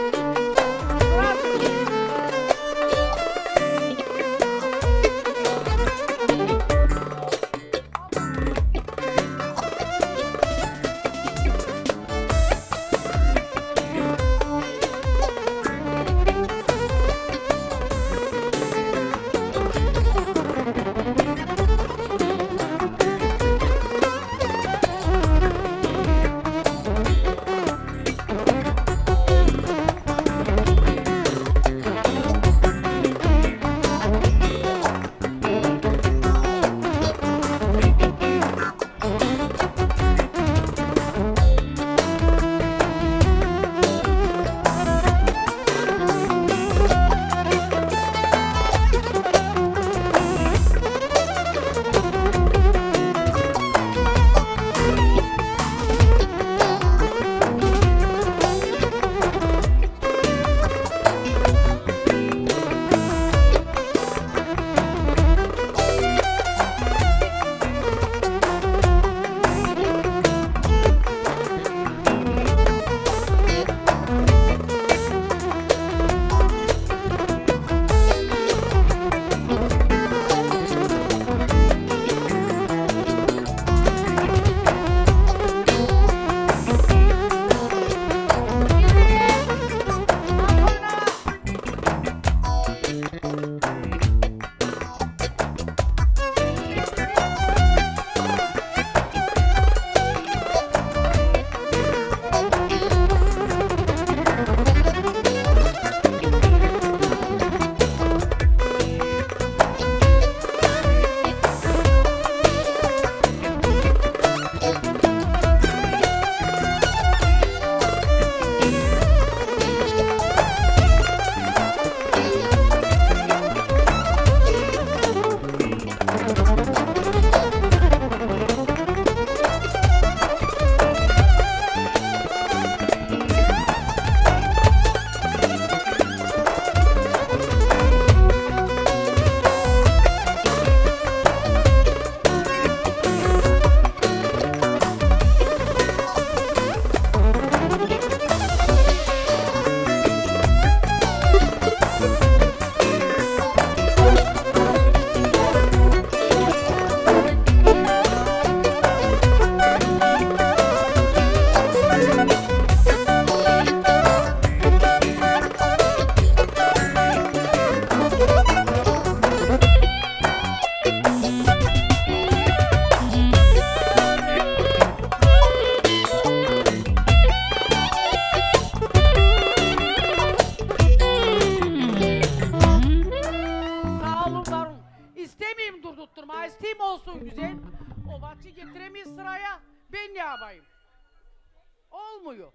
olmuyor.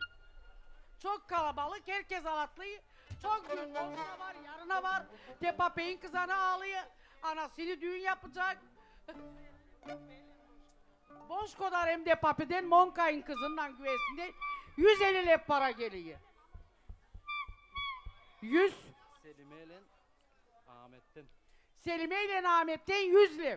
Çok kalabalık, herkes alatlıyı. Çok gün olsa var, yarına var. Tepape'nin kızanı ağlıyor. Anasını düğün yapacak. Boş kadar hem de Papi'den Monkay'ın kızından güvesinden 150 lep para geliyor. 100. Selime ile Ahmet'ten. Selime ile Ahmet'ten 100 lep.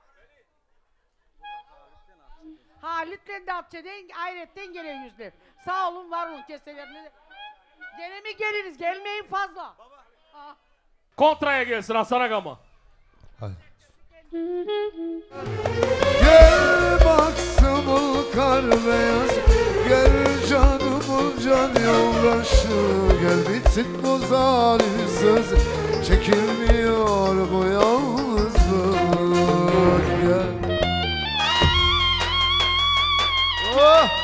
Halit'le de Atçe'den Ayret'ten geliyor 100 lep. Sağ olun, var olun keselerini. Gene mi geliriz? Gelmeyin fazla. Baba. Kontraya gelsin Hasan Agama. Hadi. Gel baksımıl kar beyaz, gel canımın can yoldaşı, gel bitsin bu zalim söz, çekilmiyor bu yalnızlık. Gel. Oh!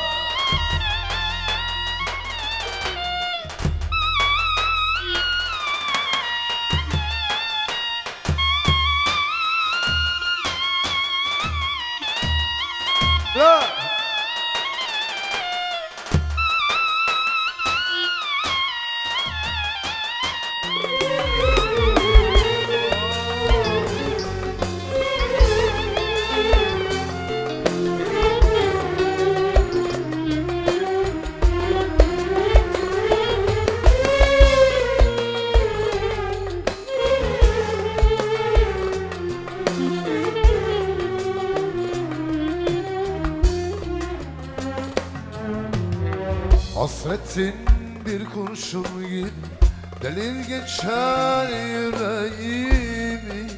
Hasretin bir kurşun gibi delir geçer yüreğimi.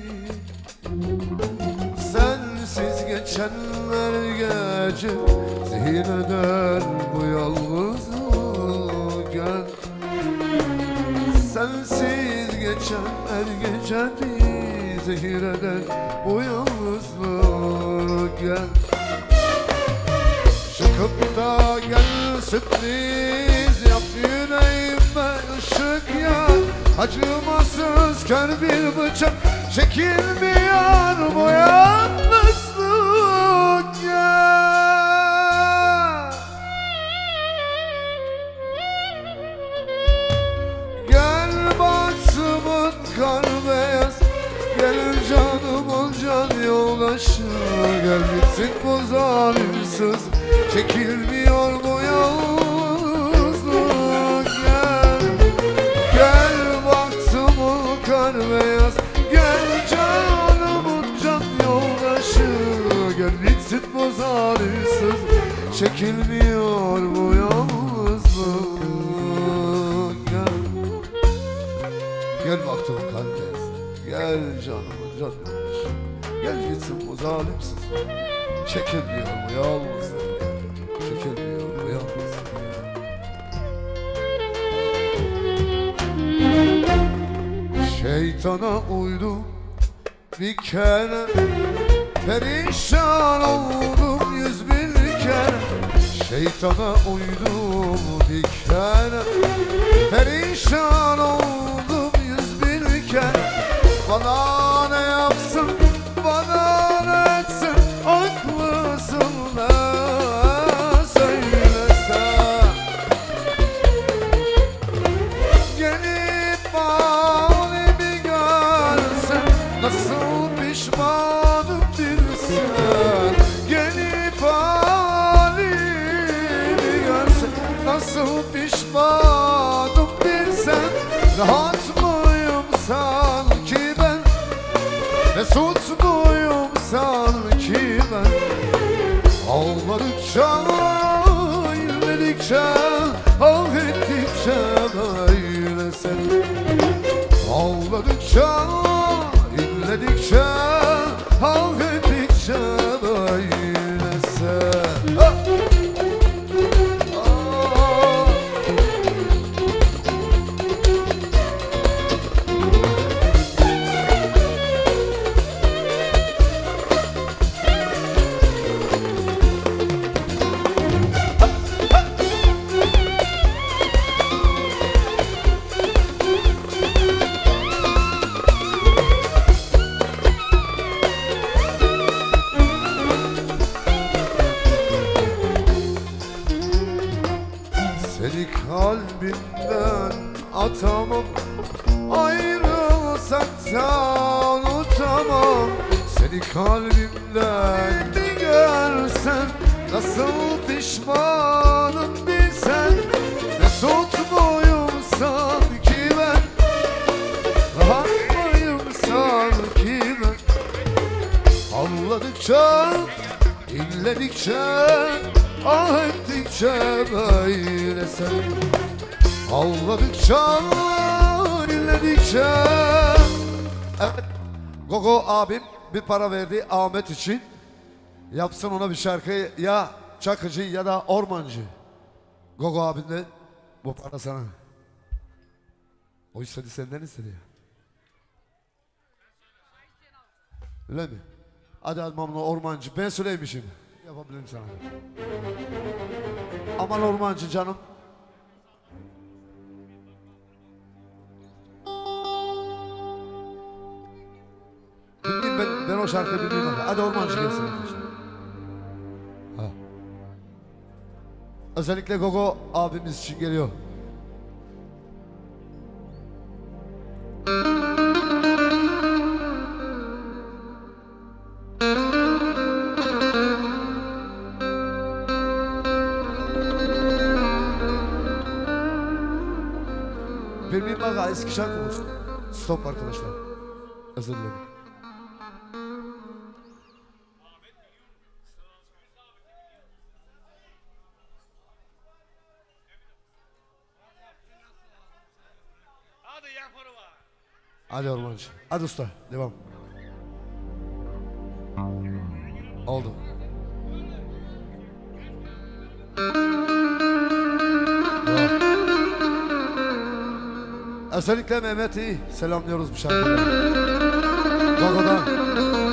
Sensiz geçenler gece zehir eder bu yalnızlık. Gel sensiz geçen her gece zehir eder bu yalnızlık. Gel çıkıp da gel sürpriz yap yüreğime ışık yak. Acımasız kör bir bıçak çekilmiyor bu yalnızlık. Gel gel baksımın kar beyaz. Gel canımın can yoldaşı. Gel bitsin bu zalimsiz çekilmiyor bu yalnızlık. Gel gel baktımın kar beyaz. Gel canımın can yoldaşı. Gel bitsin bu zalimsiz çekilmiyor bu yalnızlık. Gel gel baktımın kar beyaz. Gel canımın can yoldaşı. Gel gitsin bu zalimsiz çekilmiyor bu yalnızlık. Çekilmiyor bu yalnızlık. Şeytana uydum bir kere, perişan oldum 101 kere. Şeytana uydum bir kere, perişan oldum 101 kere. Bana ne yapsın, bana ne etsin, haklısın ne söylesen. Gelip bana bir görsen, nasıl pişmanım bilsen. Gelip halimi görsen, nasıl pişmanım bilsen. Rahat mıyım sanki ben, mesut muyum sanki ben. Ağladıkça, inledikçe, ah ettikçe böyle sen. Ağladıkça, inledikçe, ah ettikçe böyle sen. Ah! Seni kalbimden atamam, ayrılsak da unutamam. Seni kalbimden bir görsen, nasıl pişmanım bilsen. Mesut muyum sanki ben, rahat mıyım sanki ben. Ağladıkça, inledikçe, ah ettikçe böyle sen. Ağladıkça, inledikçe. Evet, Gogo abim bir para verdi Ahmet için. Yapsın ona bir şarkı, ya Çakıcı ya da Ormancı. Gogo abimden bu para sana. O istedi, senden istedi ya. Öyle mi? Hadi Almamlı Ormancı, ben söyleymişim. Yapabilirim sana. Aman Ormancı canım. Bilmiyorum, ben o şarkıyı bilmiyorum. Hadi Ormancı gelsin arkadaşlar. Ha. Özellikle Gogo abimiz için geliyor. Benim bak eski şarkı olmuştu. Stop arkadaşlar. Özür dilerim. Hadi ormancı. Hadi usta devam. Oldu. Özellikle Mehmet'i selamlıyoruz bu şarkıda. Gogo'dan.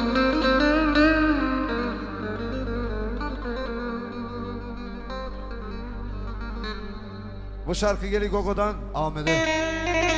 Bu şarkı geliyor Gogo'dan Ahmet'e.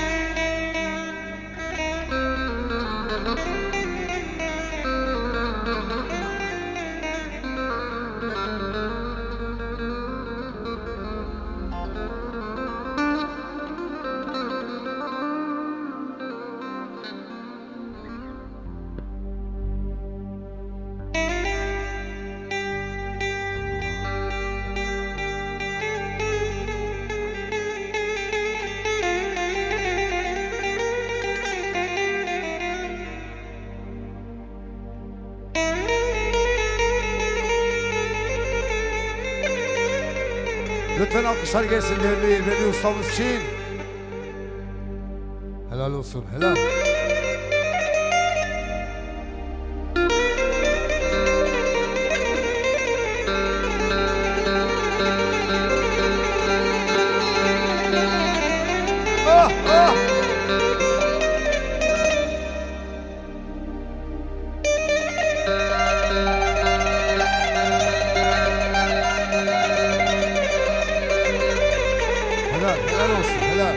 Lütfen alkışlar gelsin değerli Veli ustamız için. Helal olsun, helal. Ah, ah. Helal olsun, helal.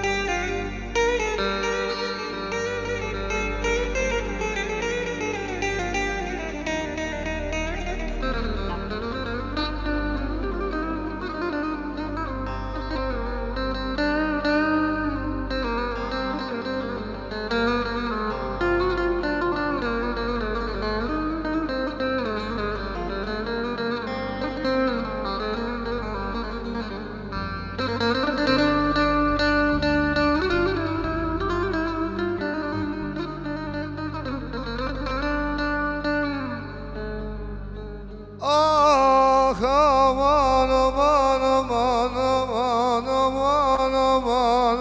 Ah aman aman aman aman aman aman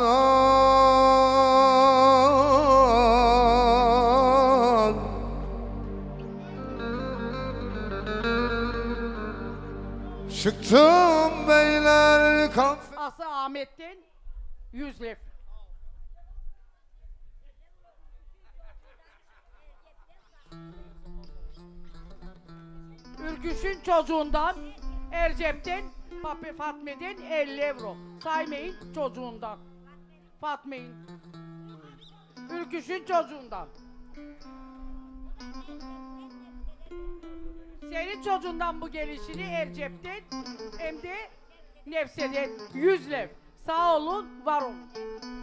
aman. Çıktım beyler kanser. Ası Ahmet'ten 100 lef. Ürgüş'ün çocuğundan, Ercep'ten, Papi Fatme'den 50 euro. Saymayın çocuğundan. Fatme'in. Ürgüş'ün çocuğundan. Senin çocuğundan bu gelişini Ercep'ten hem de Nefse'den 100 lev. Sağ olun, var olun.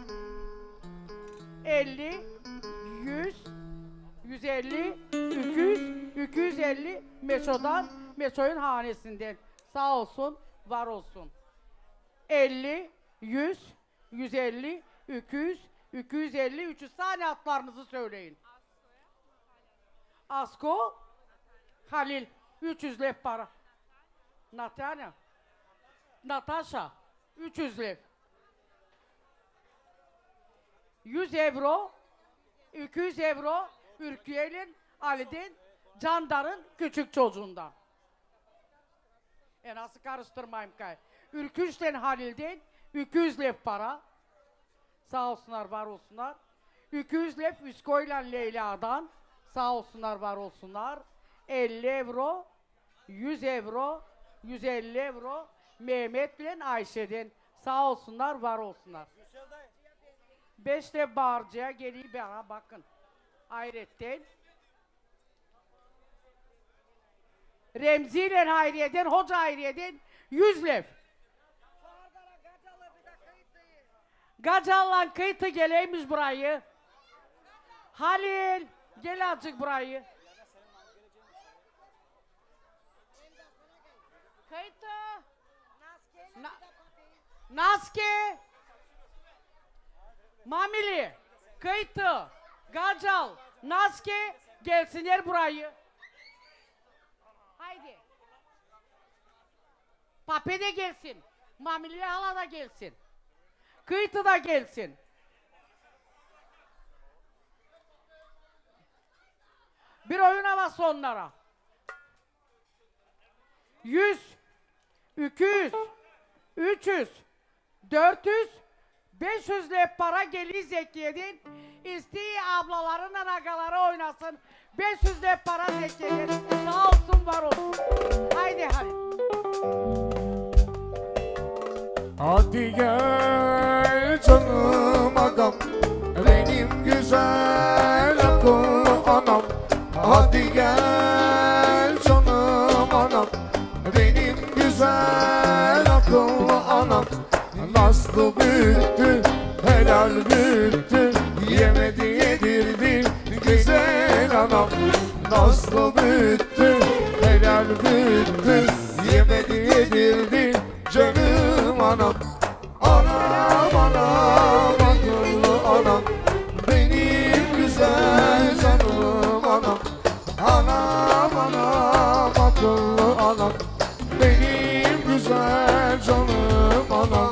50, 100, 150, 200, 250 Meşo'dan, Meşo'nun hanesinden. Sağ olsun, var olsun. 50, 100, 150, 200, 250, 300 saniye atlarınızı söyleyin. Asko, Halil, 300 lev para. Natasha, Natasha, 300 lev. 100 euro, 200 euro, Ürkiye'nin, Ali'den, Candar'ın küçük çocuğundan. Nasıl karıştırmayayım kay. Ürküş'ten Halil'den 200 lev para. Sağ olsunlar, var olsunlar. 200 lev Üskoy'la Leyla'dan. Sağ olsunlar, var olsunlar. 50 euro, 100 euro, 150 euro Mehmet'le Ayşe'den. Sağ olsunlar, var olsunlar. 5 de Bağırcı'ya geliyor bana bakın. Hayrettin. Remzi ile Hayriye'den, Hoca Hayriye'den 100 lev. Gacal'la kıytı geleymiş burayı. Halil, gel azıcık burayı. Kıytı. Naske. Mamili, Kıytı, Gacal, Naske gelsinler burayı. Haydi. Pape de gelsin. Mamili hala da gelsin. Kıytı da gelsin. Bir oyun havası onlara. 100, 200, 300, 400, 500 lira para geliyor Zekiye'den. İsteği ablaların agaları oynasın. 500 lira para Zekiye'den. Sağ olsun, var olsun. Haydi hadi. Hadi gel canım agam, benim güzel akıllı anam. Hadi gel canım anam, benim güzel akıllı anam. Nasıl büyüttü, helal büyüttü, yemedi yedirdi güzel anam. Nasıl büyüttü, helal büyüttü, yemedi yedirdi canım anam. Anam anam akıllı anam, benim güzel canım anam. Anam anam akıllı anam, benim güzel canım anam.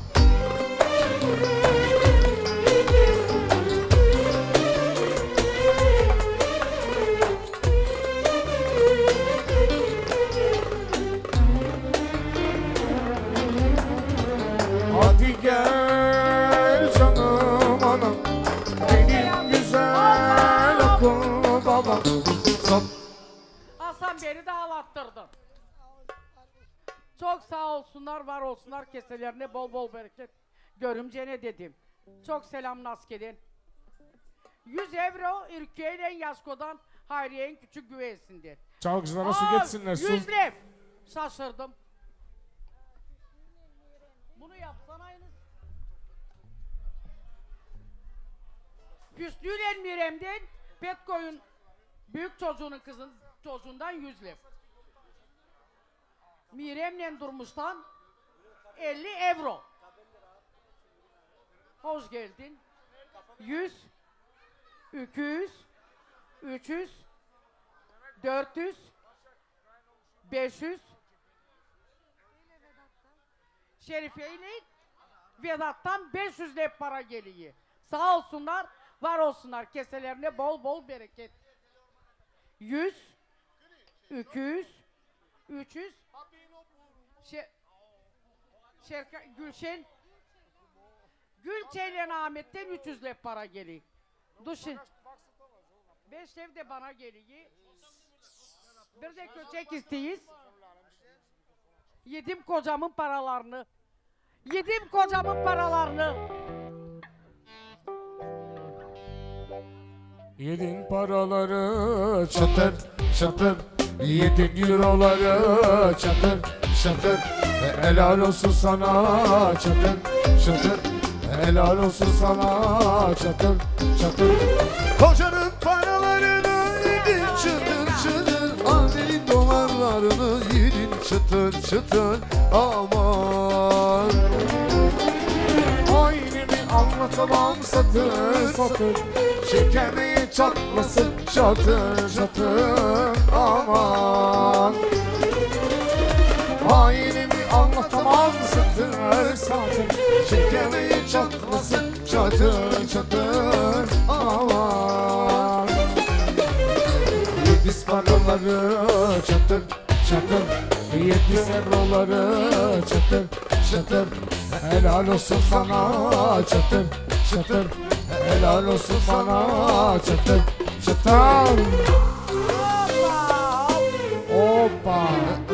Hadi gel canım anam, benim güzel akıllı babam. Hasan beni de ağlattırdın. Çok sağ olsunlar, var olsunlar, keselerine bol bol bereket. Görümcene dedim. Çok selam Naskedin. 100 euro ülkeyle Yasko'dan Hayriye'nin küçük güveysindir. Çalgıcılara su geçsinler, su. 100 lev. Şaşırdım. Bunu yapsan aynı. Hüsnü'yle Mirem'den Petko'yun büyük çocuğunun çocuğundan 100 lev. Mirem'le Durmuş'tan 50 euro. Hoş geldin. 100, 200, 300, 400, 500. Şerife ile Vedat'tan 500 lira para geliyor. Sağ olsunlar, var olsunlar, keselerine bol bol bereket. 100, 200, 300. Gülşen Gülçeyle Ahmet'ten 300 lira para geliyor. Düşün. 5 ev de bana geliyor. Bir de köçek isteyiz. Yedim kocamın paralarını. Yedim kocamın paralarını. Yedin paraları çatır çatır, yedin euroları çatır çatır. Helal olsun sana çatır çatır, helal olsun sana çatır çatır. Kocanın paralarını yedin çıtır çıtır, annenin dolarlarını yedin çıtır çıtır. Aman aynımı anlatamam satır satır, şekerliği çatlasın çatır çatır. Aman aynımı anlatamam satır satır, şekerliği çatlasın çatır çatır. Aman yediz paraları çatır çatır, yediz euroları çatır çatır. Helal olsun sana çatır çatır, helal olsun sana çatır çatır. Hoppa.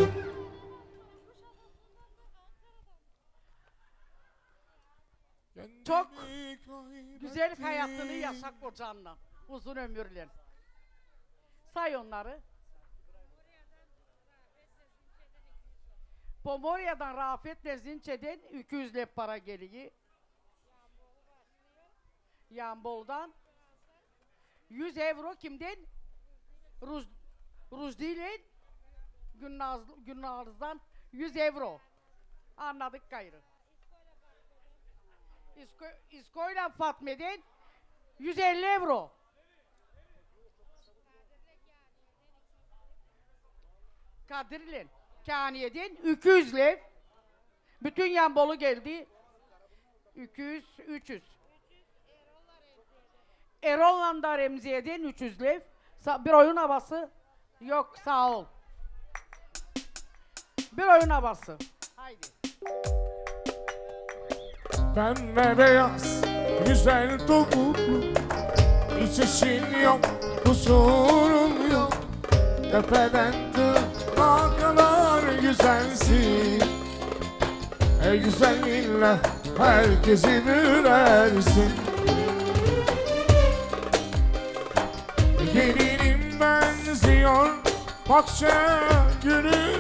Çok güzel hayatını yaşa kocanla. Uzun ömürle. Say onları. Pomorya'dan Rafet Lezinçe'den 200 lira para geliyor. Yambol'dan 100 euro kimden? Rujdi'yle Gülnaz'dan 100 euro. Anladık gayrı. İsko'yla Fatme'den 150 euro. Kadir'le Kaniye'den 200 lev. Bütün Yambolu geldi. 200, 300. Erol'la da Remziye'den 300 lev. Bir oyun havası. Yok sağ ol. Bir oyun havası. Haydi. Pembe beyaz, güzel topuklu, hiç işin yok, kusurun yok. Tepeden tırnağa kadar güzelsin. Güzelliğinle herkesi büyülersin. Gelinim benziyor bahçe gülüne,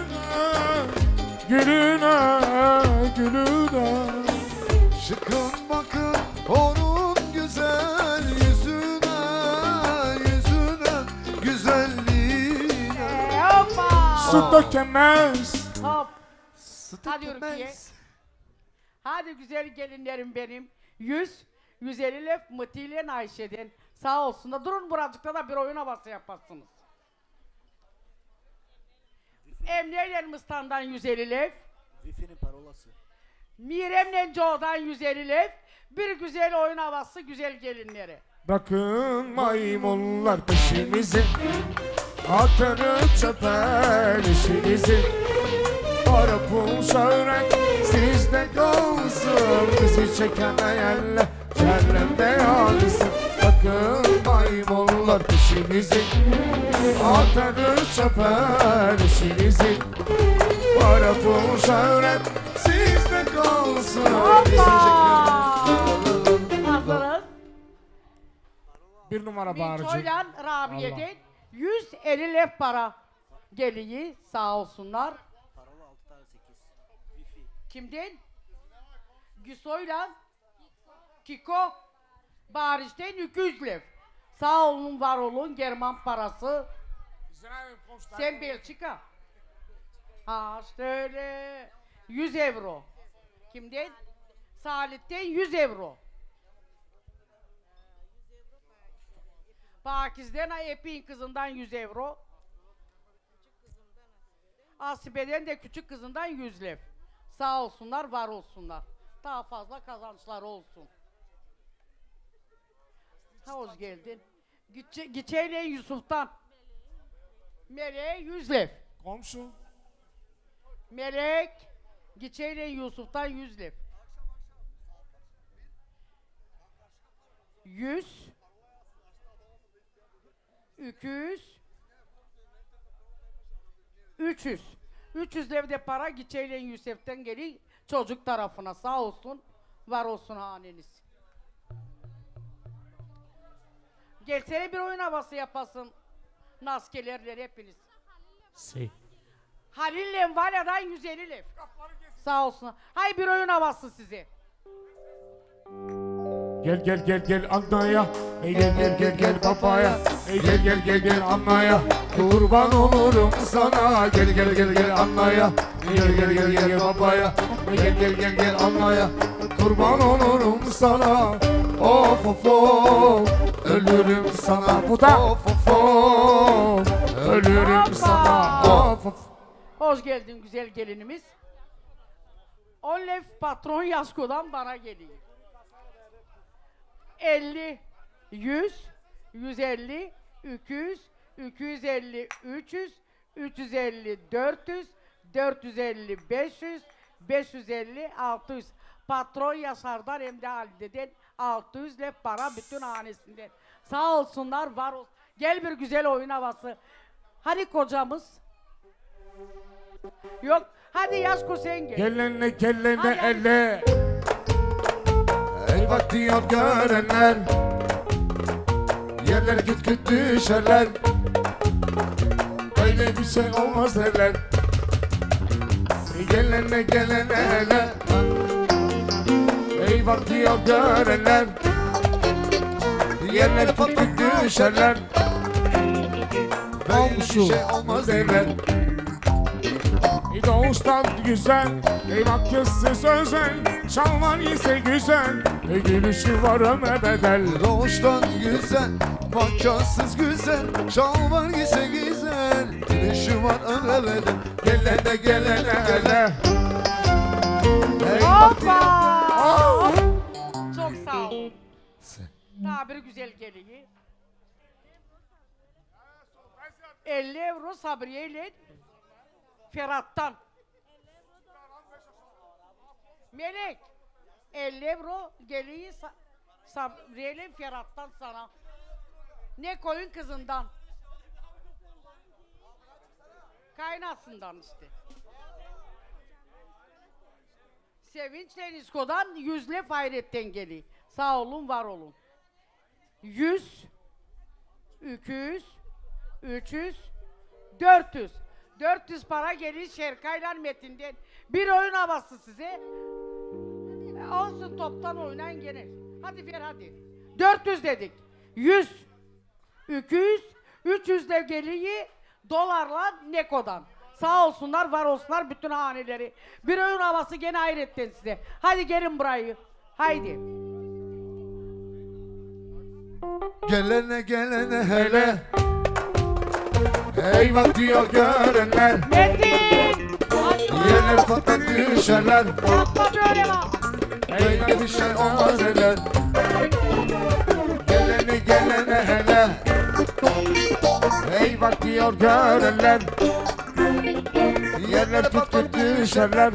gülüne, gülüne. Çıkın bakın onun güzel yüzüne, yüzüne, güzelliğine. Hoppa. Su dökemez. Hop. Su Hadi dökemez. Ürkiye. Hadi güzel gelinlerim benim. 150 lef Mıtiyle Ayşe'den. Sağ olsun da durun buracıkta da bir oyun havası yaparsınız. Emre'yle Mıstan'dan 150 lef. Wi-Fi'nin parolası. Mirem'le Joe'dan 150 lef. Bir güzel oyun havası güzel gelinlere. Bakın maymunlar peşimizi, atını çöper işinizi. Para pul şöhret sizde kalsın, bizi çekemeyenler cehennemde yansın. Bakın maymunlar peşimizi, atını çöper işinizi. Para pul şöhret sizde kalsın, bizi çekemeyenler. Hazırız. Bir numara bağırıcı. Minço'yla Rabiye'den 150 lef para geliyi sağ olsunlar. Parola 6 tane 8. Wi-Fi. Kimden? Güsoy'la Kiko Barış'tan 200 lef. Sağ olun var olun German parası. Sen Belçika. Ha şöyle 100 euro. Kimden? Salih'ten 100 euro. Pakiz'den Epik'in kızından 100 euro. Asibe'den de küçük kızından 100 lef. Sağ olsunlar, var olsunlar. Daha fazla kazançlar olsun. Ha hoş geldin. Giçeyle Yusuf'tan. Melek 100 lef. Komşu. Melek Giçeyle Yusuf'tan 100 lef. 100 200 300 300 levde para Giçeyle Yusuf'tan geliyor çocuk tarafına sağ olsun var olsun haneniz. Gelsene bir oyun havası yapasın naskelerler hepiniz. Halil'le Valya'dan 150 lev. Sağ olsun. Hay bir oyun havası size. Gel gel gel gel Anla'ya, gel gel gel gel babaya, gel gel gel gel Anla'ya, kurban olurum sana. Gel gel gel gel Anla'ya, gel gel gel gel babaya, gel gel gel gel Anla'ya, kurban olurum sana. Of of of, ölürüm sana. Bu da of of of, ölürüm sana. Of of. Hoş geldin güzel gelinimiz. 10 lev patron Yasko'dan bana geliyor. 50, 100, 150, 200, 250, 300, 350, 400, 450, 500, 550, 600. Patron Yaşar'dan hem de Halide'den 600 lef para bütün hanesinden. Sağ olsunlar, var olsun. Gel bir güzel oyun havası. Hadi kocamız. Yok, hadi Yasko sen gel. Gelene gelene Hadi, hadi. elle. Eyvah diyor görenler, yerler küt küt düşerler. Böyle bir şey olmaz derler. Gelene gelene hele. Eyvah diyor görenler, yerler küt küt düşerler. Böyle bir şey olmaz derler. Doğuştan güzel, eyvah kızsız özel, çalman ise güzel, gülüşü var öme bedel. Doğuştan güzel, makansız güzel, şalvar ise güzel, gülüşü var ömrede. Gelene gelene hele. Hoppa! Çok sağ ol. Daha bir güzel geliyor. 50 euro Sabriye ile Ferhat'tan. Melek 50 euro geliyi Sabriye ile Ferhat'tan sana. Ne koyun kızından. Kaynasından işte. Sevinç Denisko'dan 100'le Fahrettin geliyor. Sağ olun, var olun. 100, 200, 300, 400. 400 para geliyor Şerkay'la Metin'den. Bir oyun havası size. Olsun, toptan oynayan gene. Hadi ver hadi. 400 dedik. 100, 200, 300 de geliyor dolarla Neko'dan. Sağ olsunlar, var olsunlar bütün haneleri. Bir oyun havası gene Hayrettin size. Hadi gelin burayı. Haydi. Gelene gelene hele. Eyvah diyor görenler. Metin! Yerler patlar düşerler. Yapma böyle bak. Böyle bir şey olmaz hele. Gelene gelene hele. Eyvah diyor görenler. Yerler tut tut düşerler.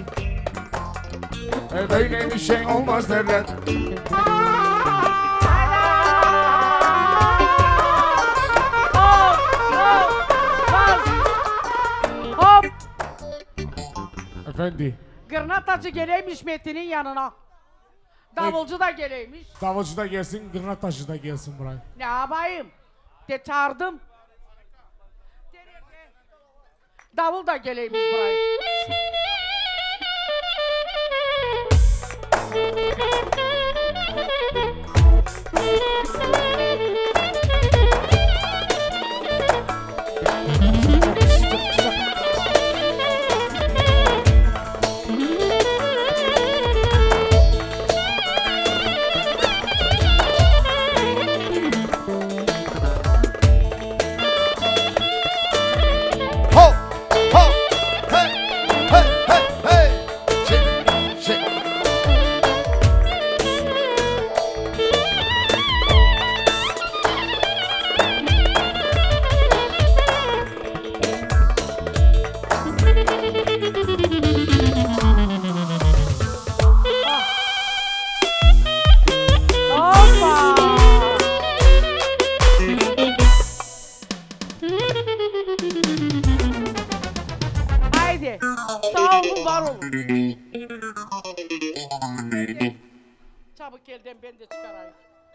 Böyle bir şey olmaz derler. Hop! Efendi, Gırnatacı geleymiş Metin'in yanına. Davulcu da geleymiş. davulcu da gelsin, gırnatacı da gelsin buraya. Ne yapayım? De çağırdım. Davul da geleymiş buraya. Ho! Ho! Hey! Hey! Hey! Hey! Shake! Shake! Hoppa! Haydi. Sağ olun, var olun. Çabuk elden ben de çıkarayım.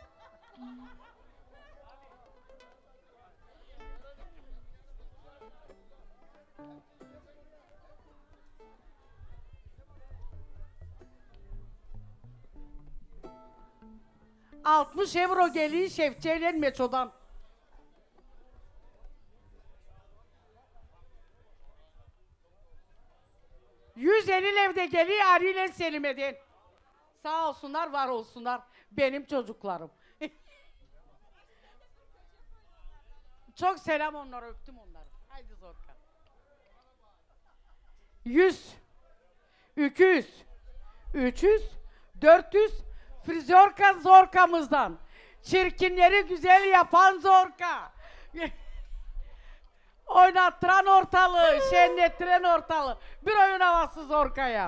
€60 geliyor Şefçe'yle Meço'dan. 150 evde geliyor Ari ile Selime'den. Sağ olsunlar, var olsunlar. Benim çocuklarım. Çok selam onlara, öptüm onları. Haydi Zorka. 100, 200, 300, 400, Frizorka Zorka'mızdan. Çirkinleri güzel yapan Zorka. Oynattıran ortalığı, şenlettiren ortalığı. Bir oyun havası Zorka'ya.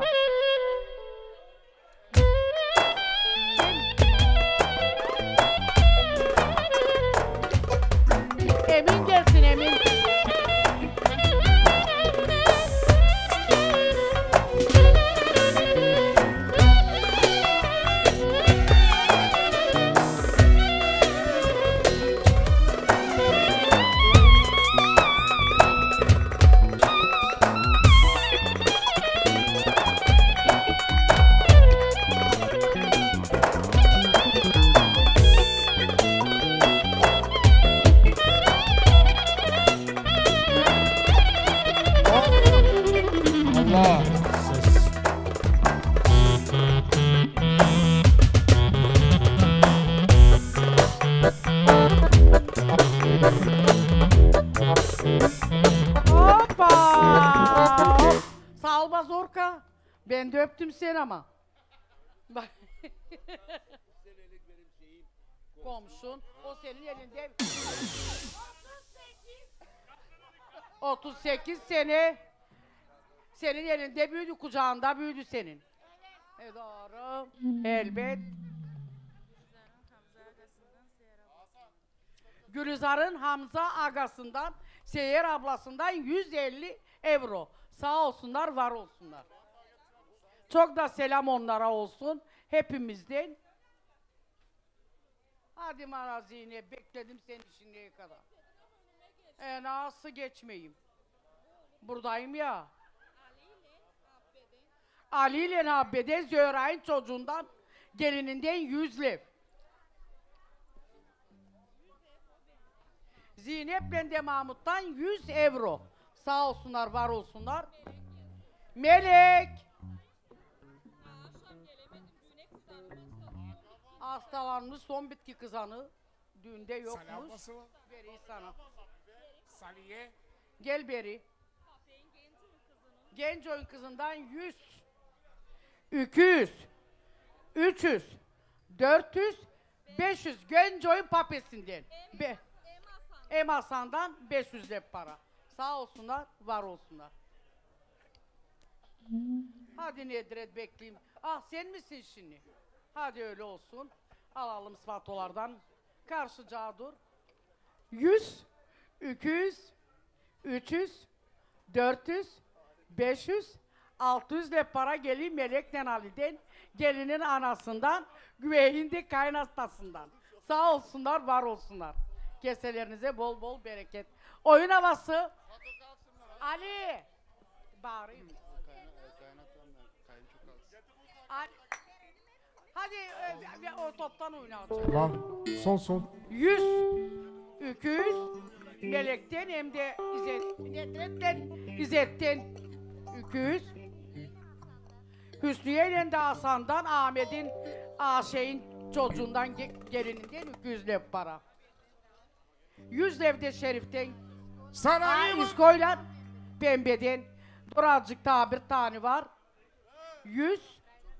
Emin gelsin, Emin. Allah. Ses. Hoppa! Hop. Sağ ol Zorka. Ben de öptüm seni ama. Bak. Komşun, o senin elinde. 38 sene senin elinde büyüdü, kucağında büyüdü senin. Doğru. Elbet. Gülizar'ın Hamza agasından, Seher ablasından 150 euro. Sağ olsunlar, var olsunlar. Çok da selam onlara olsun. Hepimizden. Hadi Marazine, bekledim seni şimdiye kadar. Nasıl geçmeyeyim? Buradayım ya. Ali ile Habbe'de Zöhra'nın çocuğundan, gelininden 100 lev. Zeynep'le de Mahmut'tan 100 euro. Sağ olsunlar, var olsunlar. Melek! Hastalanmış son bitki kızanı. Düğünde yokmuş. Beri sana. Saliye. Gel beri. Genç oyun kızından 100. 200. 300. 400. 500. Genç oyun papesinden. Emasan'dan 500 lep para. Sağ olsunlar, var olsunlar. Hadi Nedret bekleyeyim. Ah sen misin şimdi? Hadi öyle olsun. Alalım spatolardan. Karşıca dur. 100, 200, 300, 400, 500, 600 lep para geliyor Melek'ten Ali'den. Gelinin anasından, güveyin de kaynastasından. Sağ olsunlar, var olsunlar. Keselerinize bol bol bereket. Oyun havası. Ali. Bağırayım. Hadi o toptan oynayalım. Lan son. 100, 200, Melek'ten hem de İzzet'ten 200. Hüsniye ile de Hasan'dan, Ahmet'in, Ayşe'nin çocuğundan, gelininden 200 lev para. 100 lev de Şerif'ten, İsko'yla Pembe'den, Doracık daha bir tane var. 100.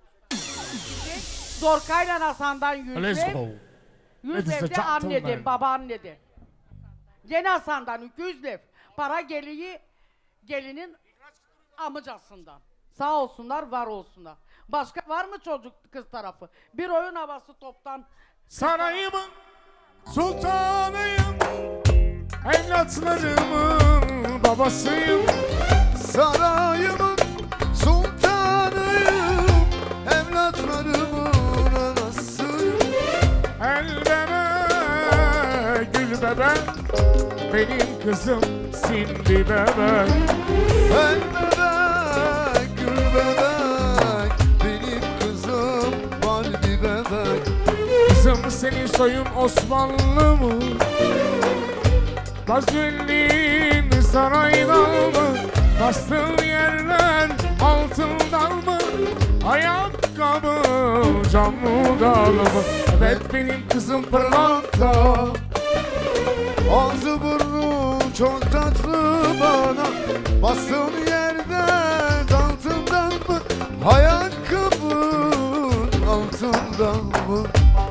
Dorkay'la Hasan'dan 100 lev. 100 lev de anneden, babaanneden. Gene Hasan'dan 200 lev. Para geliyor gelinin amcasından. Sağ olsunlar, var olsunlar. Başka var mı çocuk kız tarafı? Bir oyun havası toptan. Sarayımın sultanıyım, evlatlarımın babasıyım. Sarayımın sultanıyım, evlatlarımın anasıyım. El bebe, gül bebe, benim kızım Sindi bebe. El bebek, gül bebek, benim kızım Baldi bebek. Kızım senin soyun Osmanlı mı? Gazveli'nin saraydan mı? Bastığın yerler altından mı? Ayakkabı camdan mı? Evet benim kızım pırlanta. Ağzı burnu çok tatlı bana. Bastığın yerden altından mı? Ayakkabın altından mı?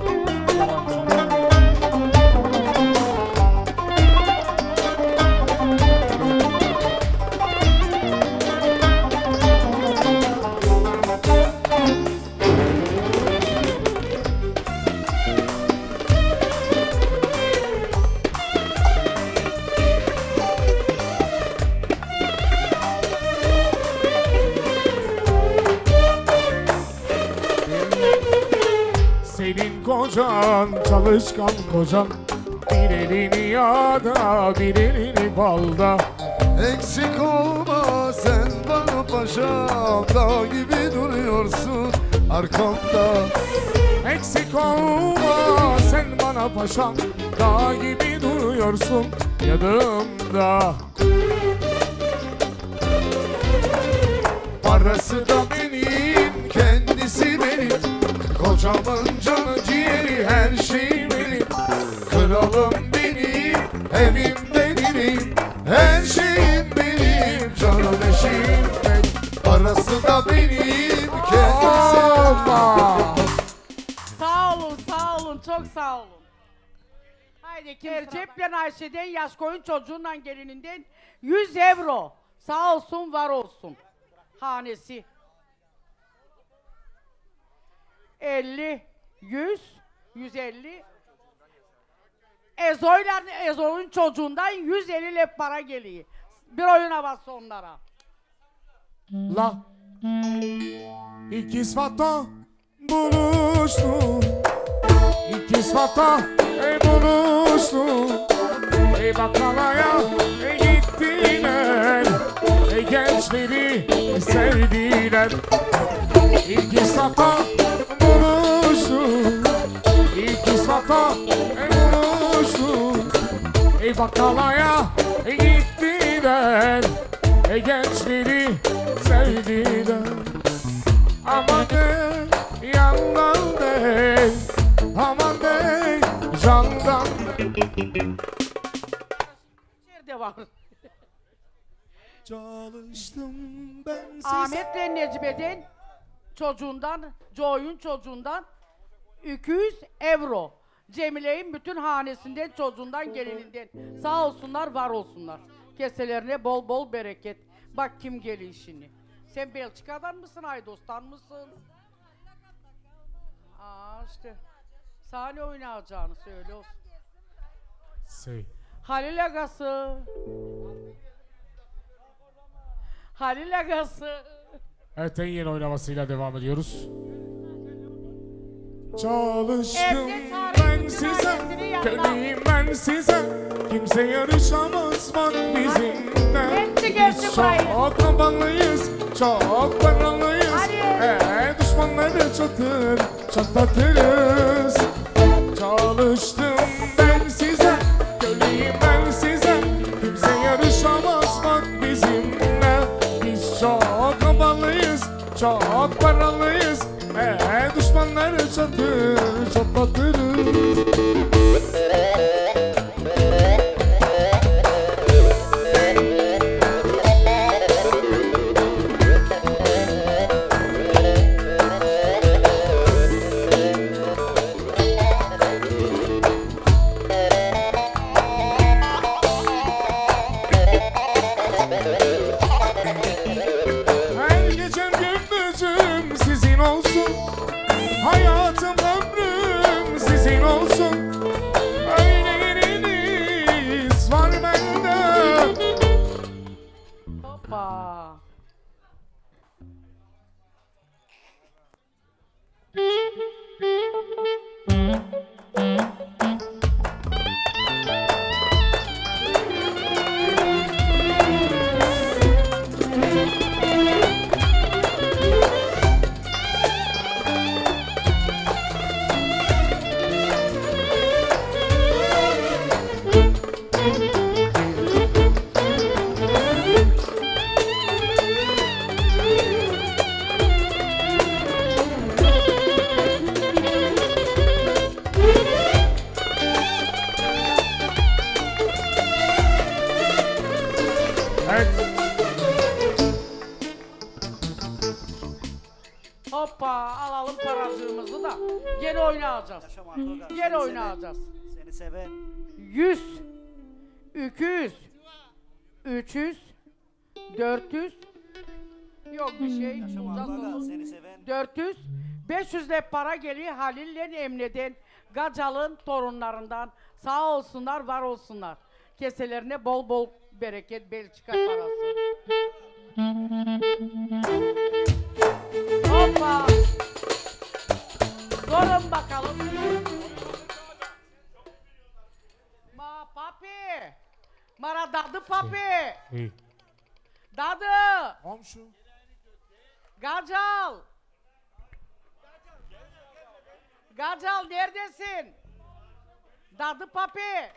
Senin kocan, çalışkan kocan, bir elini yağda, bir elini balda. Eksik olma sen bana paşam, dağ gibi duruyorsun arkamda. Eksik olma sen bana paşam, dağ gibi duruyorsun yanımda. Parası da benim, kendisi benim, kocamın canı ciğeri, her şeyi benim. Kralım benim, evim benim, her şeyim benim, canım eşim benim. Parası da benim, kendisi benim. Sağ olun, sağ olun, çok sağ olun. Haydi Ercep'le Ayşe'den yaş koyun çocuğunla gelininden 100 euro. Sağ olsun var olsun. Hanesi. 50, 100, 150. Ezo'nun çocuğundan 150 lep para geliyor. Bir oyun havası onlara. La İkiz Fatma buluştu. İkiz Fatma buluştu. Bakalaya gittiler. Gençleri sevdiler. İkiz Fatma buluştu. İkiz Fatma buluştu. Bakalaya gittiler. Gençleri sevdiler. Aman de yandan de, aman de candan. Nerede var? Çalıştım ben size. Ahmet'le Necibe'den çocuğundan, Joy'un çocuğundan 200 euro. Cemile'nin bütün hanesinden, çocuğundan, gelininden. Sağ olsunlar, var olsunlar. Keselerine bol bol bereket. Bak kim geliyor şimdi. Sen Belçika'dan mısın, Aydos'tan mısın? İşte. Sahne oynayacağını söyle olsun. Halil Agası. Halil Agası. Evet, en yeni oynamasıyla devam ediyoruz. Çalıştım ben size, köleyim ben size. Kimse yarışamaz bak bizimle. Biz çok havalıyız, çok paralıyız. Düşmanları çatlatırız. Çalıştım ben size, köleyim ben size. Kimse yarışamaz bak bizimle. Biz çok havalıyız, çok paralıyız. Düşmanları çatlatırız. Her gecem gündüzüm sizin olsun. Hayatım ömrüm sizin olsun. Öyle yeriniz var bende. Hoppa. Hoppa, alalım paracığımızı da gene oynayacağız. Gene oynayacağız. Seni seven. 100, 200, 300, 400, yok bir şey, Seni seven. 400, 500 de para geliyor Halil'le Emre'den, Gacal'ın torunlarından. Sağ olsunlar, var olsunlar. Keselerine bol bol bereket, Belçika parası. Hoppa! Durun bakalım. Papi! Mara dadı papi! Dadı! Komşu. Gacal! Gacal neredesin? Dadı papi!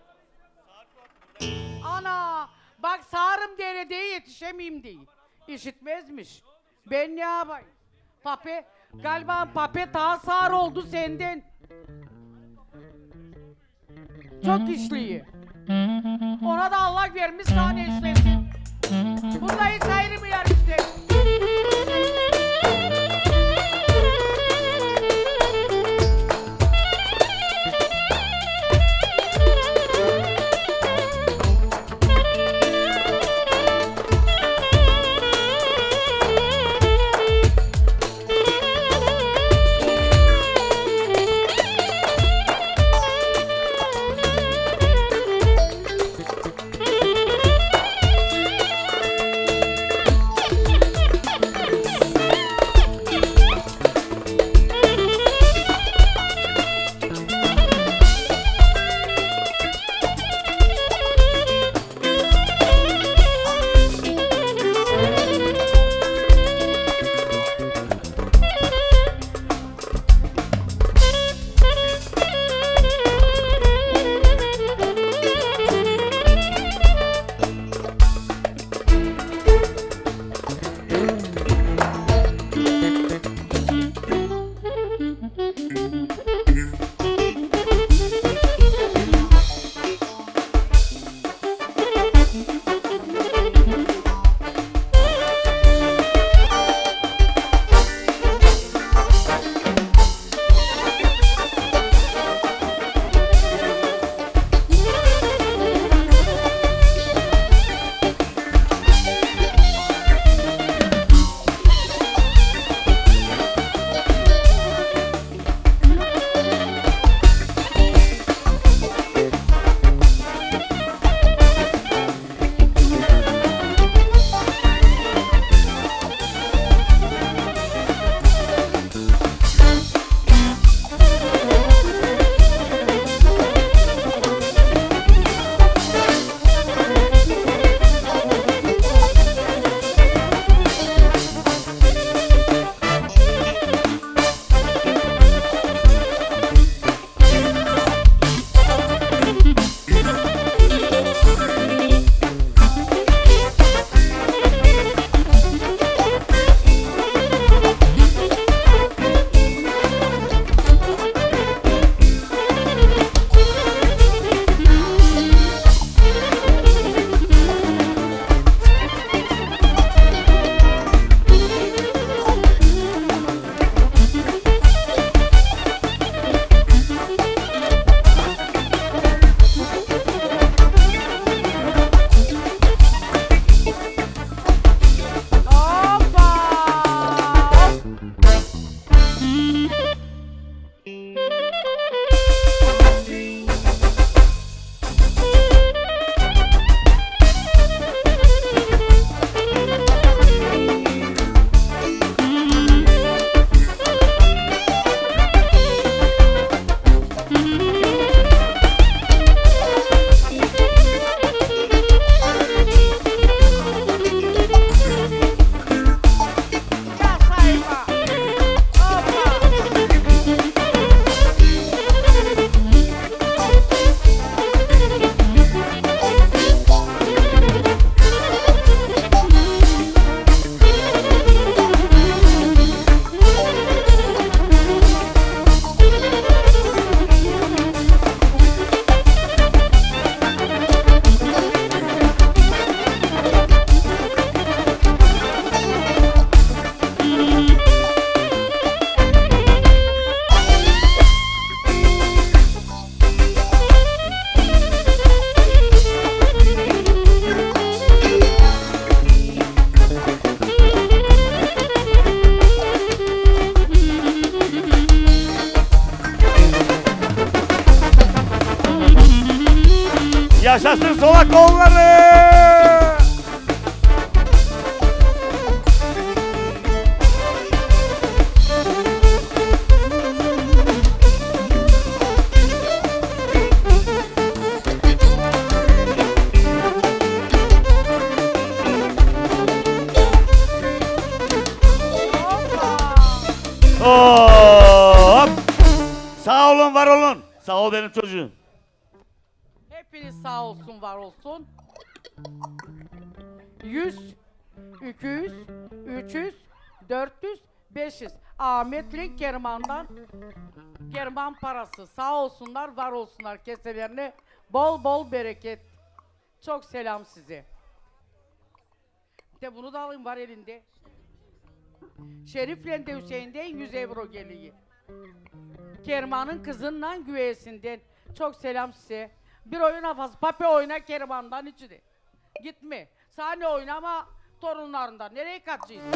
Ana! Bak sağırım derede yetişemeyeyim diye. İşitmezmiş. Ben ne yapayım? Papi, galiba papi daha sağır oldu senden. Çok işliyor. Ona da Allah vermiş sana işlesin. Bunda hiç ayrımıyor işte. Yaşasın solak kolları! Hop! Sağ olun, var olun. Sağ ol benim çocuğum. Hepiniz sağ olsun, var olsun. 100, 200, 300, 400, 500. Ahmetlik German'dan German parası. Sağ olsunlar, var olsunlar. Keselerine bol bol bereket. Çok selam size. De bunu da alayım, var elinde. Şerif'le de Hüseyin'den 100 euro geliyor. Kerman'ın kızınla güveyesinden. Çok selam size. Bir oyun hafası. Pape oyna Kerman'dan içine. Gitme. Sahne oynama torunlarından. Nereye kaçacaksın?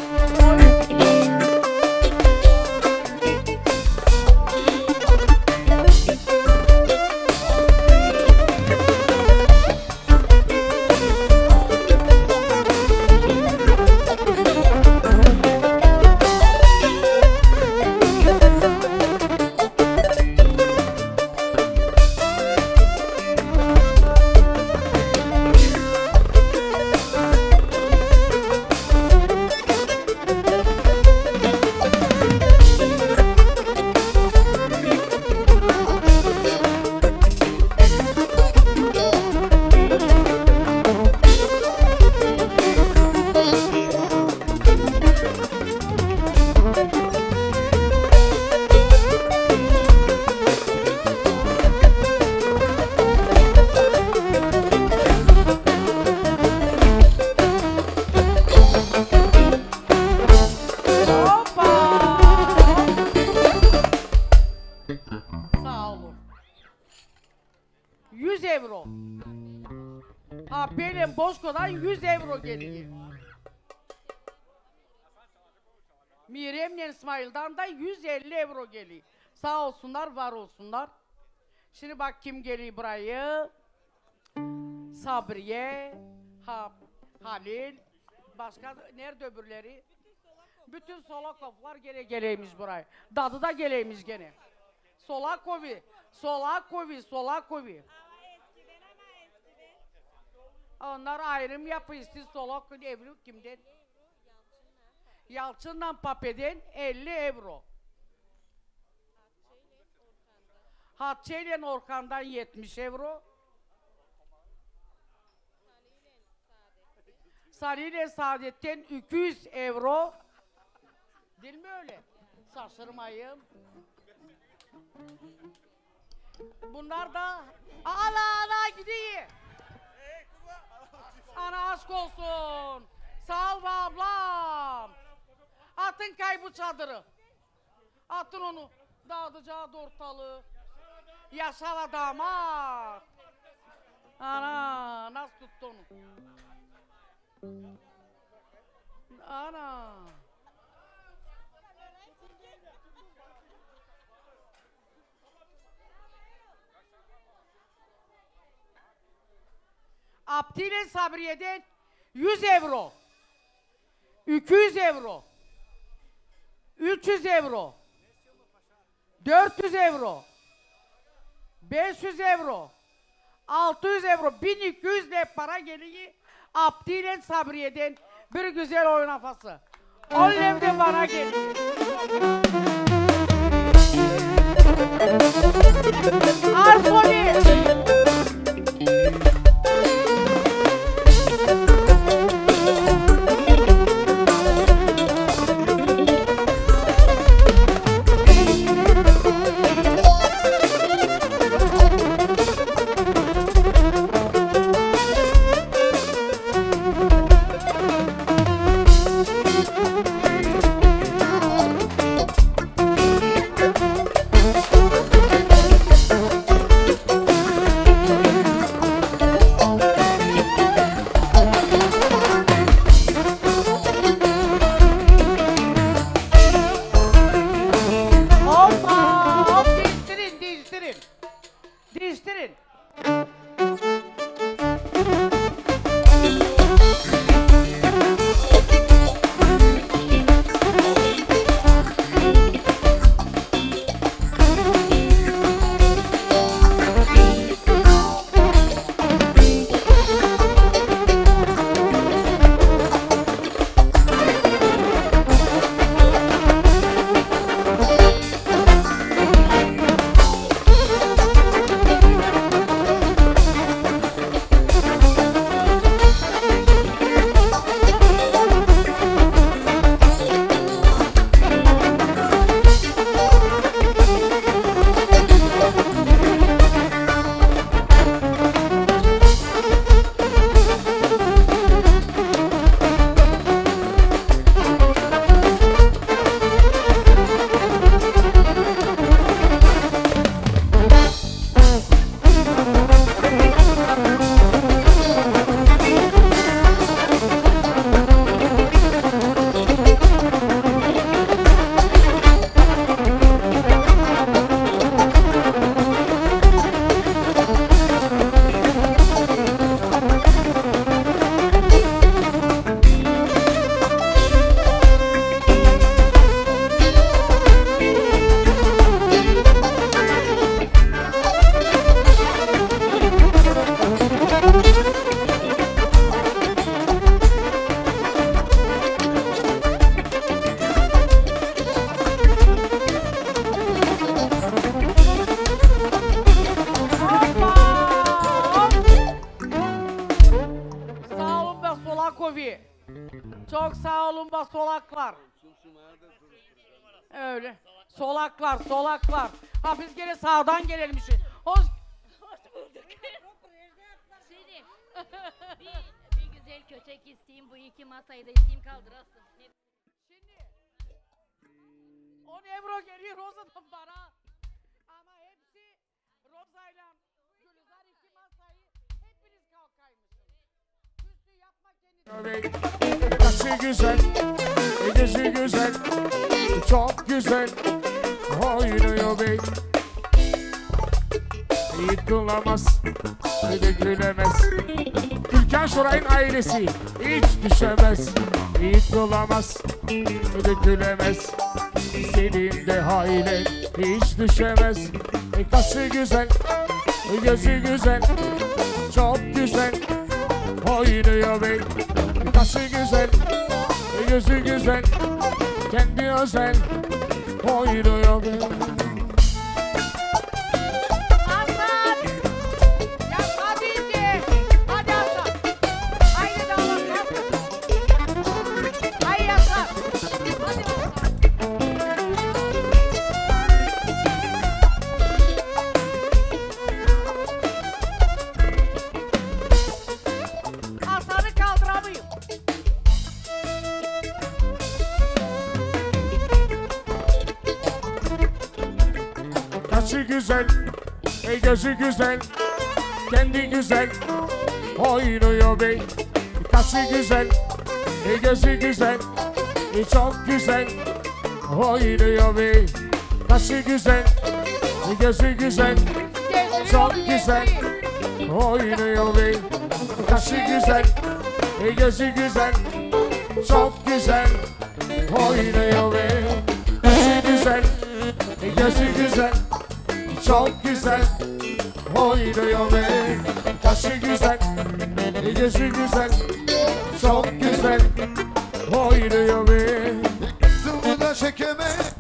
Sağ olun. 100 euro. Benim Bozko'dan 100 euro geliyor. Mirem'le İsmail'dan da 150 euro geliyor. Sağ olsunlar, var olsunlar. Şimdi bak kim geliyor buraya. Sabriye, Halil, başka nerede öbürleri? Bütün Solakovlar gene geleymiş buraya. Dadı da geleymiş gene. Solakovi, Solakovi, Solakovi. Onlar ayrım yapıyor. Siz Solakov evli kimden? Yalçın'la Pape'den 50 euro. Hatçe ile Orkan'dan 70 euro. Salih ile Saadet'ten 200 euro. Değil mi öyle? Şaşırmayın. Bunlar da ana gidiyor. Ana aşk olsun. Sağ ol be ablam. Atın kaybı çadırı. Atın onu. Dağıtacağı ortalığı. Yaşa damat. Ana nasıl tuttu onu? Ana. Abdi ile Sabriye'den 100 euro. 200 euro. 300 euro. 400 euro. 500 euro. 600 euro. 1200 de para geliyor. Abdi ile Sabriye'den bir güzel oyun hafası. 10 levde bana geliyor. Arfoni. Değiştirin. Çok sağ olun bak solaklar. Öyle. Solaklar, solaklar. Ha biz gene sağdan gelelim işi. Hoş bulduk. Selim, bir güzel köçek isteyeyim, bu iki masayı da isteyeyim kaldırasın. Şimdi 10 euro geliyor Roza'dan bana. Ama hepsi Roza'yla Gülizar iki masayı hepiniz kalkaymışsınız. Üstü yapma kendini. Kaşı güzel, gözü güzel, çok güzel oynuyor bey. Yıkılamaz, dökülemez. Türkan Şoray'ın ailesi hiç düşemez. Yıkılamaz, dökülemez. Senin de ailen hiç düşemez. Kaşı güzel, gözü güzel, çok güzel oynuyor bey. Kaşı güzel, gözü güzel, kendi özel oynuyor bey. Hasan! Ya hadi ince! Hadi Hasan! Haydi damat kalkın! Haydi Hasan! Hadi Hasan! Hasan'ı kaldıramayım. Kaşı güzel, gözü güzel, kendi güzel oynuyor bey. Kaşı güzel, gözü güzel, çok güzel oynuyor bey. Kaşı güzel, gözü güzel, çok güzel oynuyor bey. Kaşı güzel, gözü güzel, çok güzel oynuyor be. Kaşı güzel, gözü güzel, çok güzel oynuyor be. Kaşı güzel, gözü güzel, çok güzel oynuyor be. Kızımı da çekemezsin.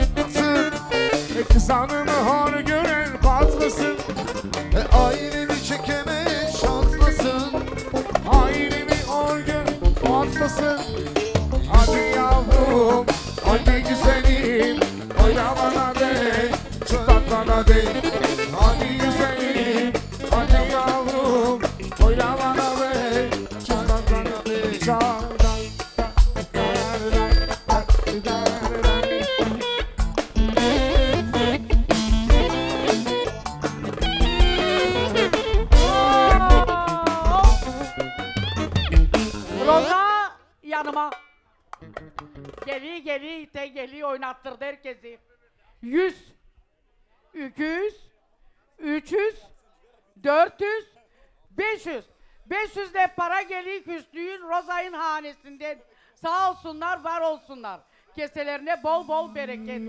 Kız hanımı hor gören patlasın. Ailemi çekemez şanslısın. Ailemi hor gör patlasın. Hadi yavrum, hadi güzelim, oyna bana de, çıtlat bana de. Hadi güzelim, hadi yavrum, oyna bana de, çıtlat bana de. Roza yanıma. Geliyor oynattırdı herkesi. 100, 200, 300, 400, 500. 500 de para geliyor Hüsnü'nün Roza'nın hanesinden. Sağ olsunlar, var olsunlar. Keselerine bol bol bereket.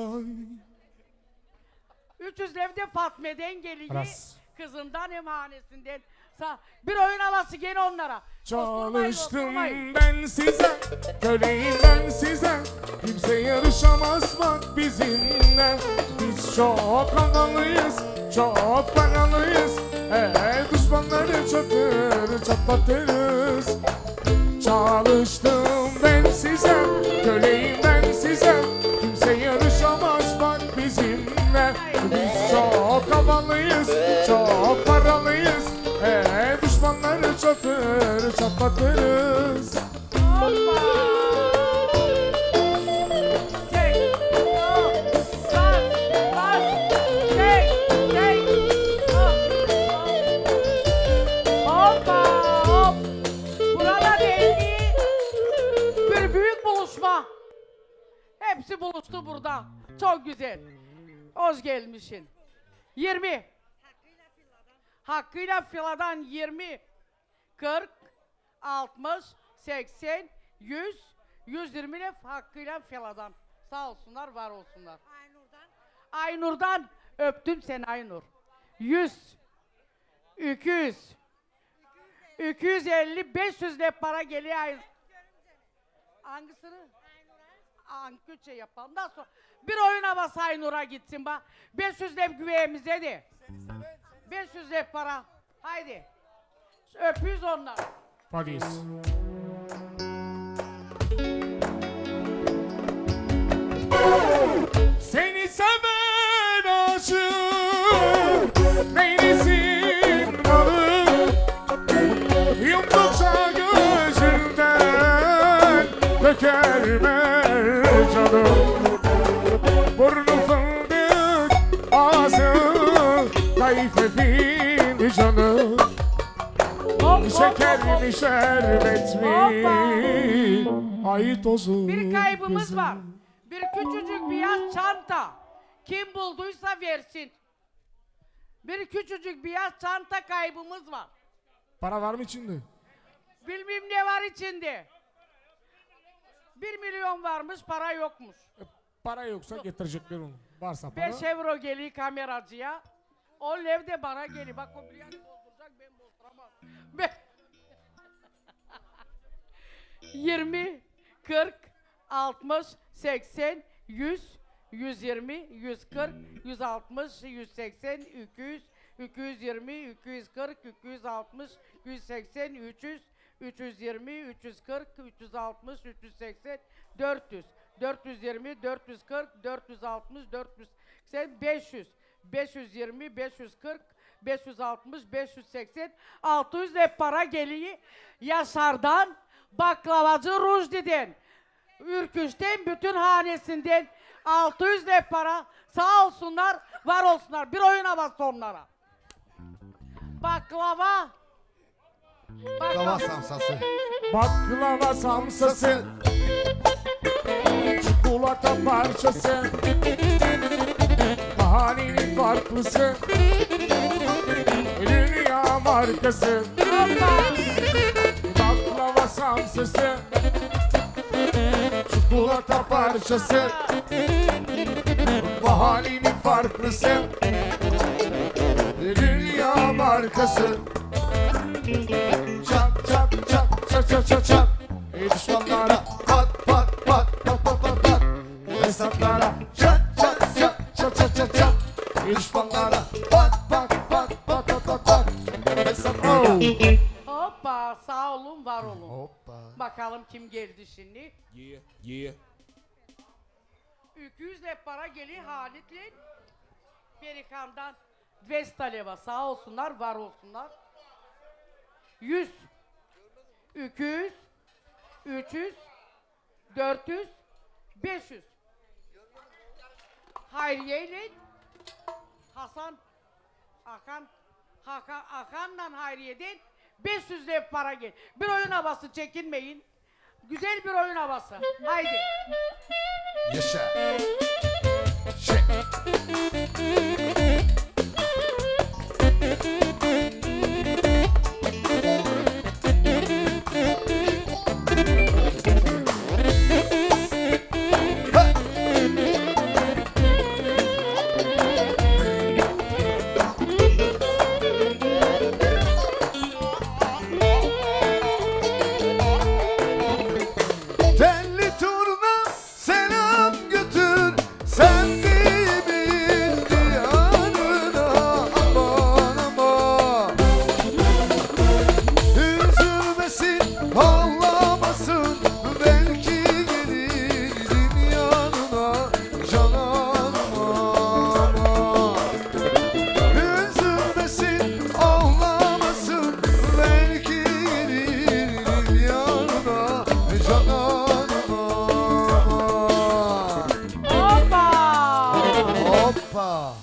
300 de Fatme'den geliyor. Kızından hem hanesinden. Bir oyun havası gene onlara. Çalıştım ben size, köleyim ben size. Kimse yarışamaz bak bizimle. Biz çok havalıyız, çok paralıyız. Düşmanları çatır çatlatırız. Çalıştım ben size, köleyim ben size. Kimse yarışamaz bak bizimle. Biz çok havalıyız, çok paralıyız. Düşmanları çatır çatlatırız. Burada belli bir büyük buluşma. Hepsi buluştu burada. Çok güzel. Hoş gelmişsin. 20. Hakkıyla filadan 20, 40, 60, 80, 100, 120 de hakkıyla filadan. Sağ olsunlar, var olsunlar. Aynur'dan öptüm seni Aynur. 100, 200, 250, 500 de para geliyor Aynur. Hangisini? Anküçe yapalım. Daha sonra bir oyun havası Aynur'a gitsin bak. 500 de güveyemize de. 500 de para. Haydi. Öpüyoruz onları. Paris. Seni seven aşık neylesin balık. Yumdukça gözünden döker mercanım. Burnu fındık, ağzı kayfe fincanı. Şeker mi şerbet mi, ay tozu. Bir kaybımız var. Bir küçücük beyaz çanta. Kim bulduysa versin. Bir küçücük beyaz çanta kaybımız var. Para var mı içinde? Bilmem ne var içinde. 1 milyon varmış, para yokmuş. Para yoksa getirecekler onu. Varsa para. 5 euro geliyor kameracıya. O lev de bana geliyor. Bak o bilyani bozduracak, ben bozduramam. 20, 40, 60, 80, 100, 120, 140, 160, 180, 200, 220, 240, 260, 280, 300, 320, 340, 360, 380, 400, 420, 440, 460, 480, 500, 520, 540, 560, 580, 600 de para geliyor. Yaşar'dan, baklavacı Rujdi'den, Ürküş'ten, bütün hanesinden 600 de para. Sağ olsunlar, var olsunlar. Bir oyun havası onlara. Baklava. Baklava samsası. Baklava samsası. Çikolata parçası. Mahallenin farklısı. Dünya markası. Baklava samsısı, çikolata parçası, bu halinin farklısı, dünya markası. Çat çat çat çat çat çat çat, düşmanlara pat pat pat pat pat pat pat, hesaplara çat çat çat çat çat çat çat, düşmanlara pat pat pat pat pat pat pat, hesaplara. Hoppa, sağ olun, var olun. Hoppa. Bakalım kim geldi şimdi? Yeah. 200 ile para geliyor Halit'le Perikan'dan Vestaleva. Sağ olsunlar, var olsunlar. 100, 200, 300, 400, 500. Hayriye ile Hakan'la Hayriye'den 500 lira para gel. Bir oyun havası, çekinmeyin. Güzel bir oyun havası. Haydi. Yaşa. Şey. Telli turna selam götür, sen gibiyin diyarına, aman aman. Üzülmesin, ağlamasın, belki gelirim yanına, cananıma. Üzülmesin, ağlamasın, belki gelirim yanına, cananıma. Hoppa!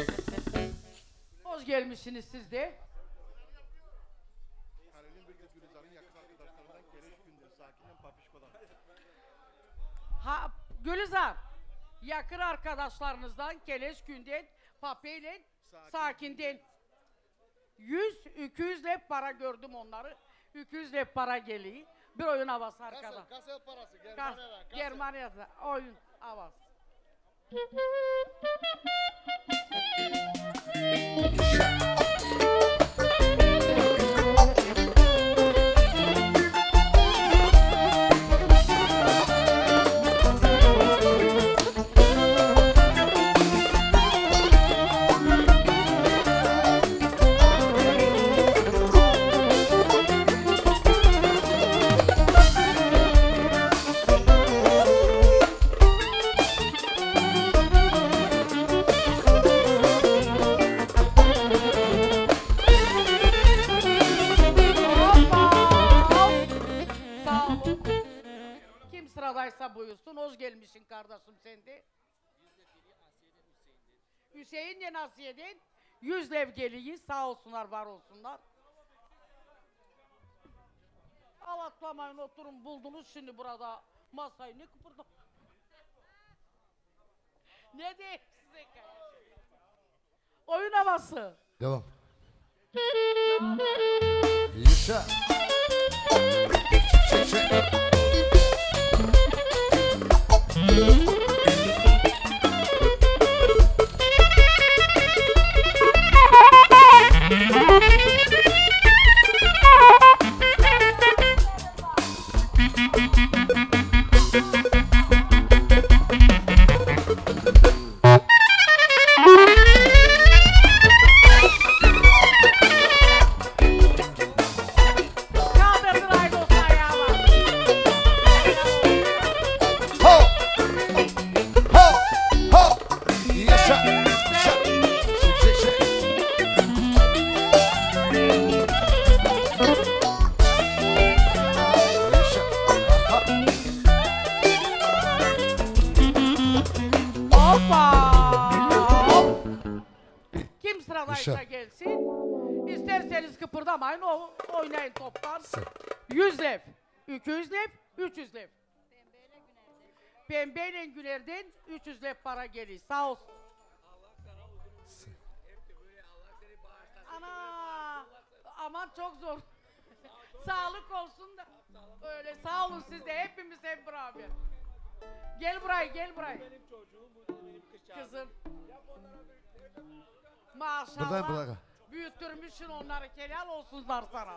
Hoş gelmişsiniz siz de. Ha, Gülizar, yakın arkadaşlarınızdan Keleşkün'den, Pape'yle, Sakin'den 100, 200 ile para gördüm onları. 200 ile para geliyor. Bir oyun havası arkada. Kasel parası. Germanya'da oyun havası. Sağ olun. Kim sıradaysa buyursun. Hoş gelmişsin kardeşim sen de. Hüseyin'le Nasiye'den 100 lev geliyor. Sağ olsunlar, var olsunlar. Avatlamayın, oturun, buldunuz şimdi burada masayı. Ne kıpırdı? Ne diyeyim size? Oyun havası. Devam. Yaşa. Çek çek. Kaldırın Aydos ayağıma. Ho! Ho! Ho! Yaşa. Yaşa. Çek çek çek. Yaşa. Ha. Hoppa! Hop! Kim sıradaysa Yaşa. gelsin. İsterseniz kıpırdamayın, oynayın toptan. 100 lev, 200 lev, 300 lev. Pembeyle Güler'den 300 lev para geliyor. Sağ olsun. Ana! Aman çok zor. Sağlık olsun da. Öyle sağ olun siz de hepimiz hep beraber. Gel buraya gel buraya. Kızım. Buradayım Maşallah. burada. Büyüttürmüşsün onları, helal olsunlar sana.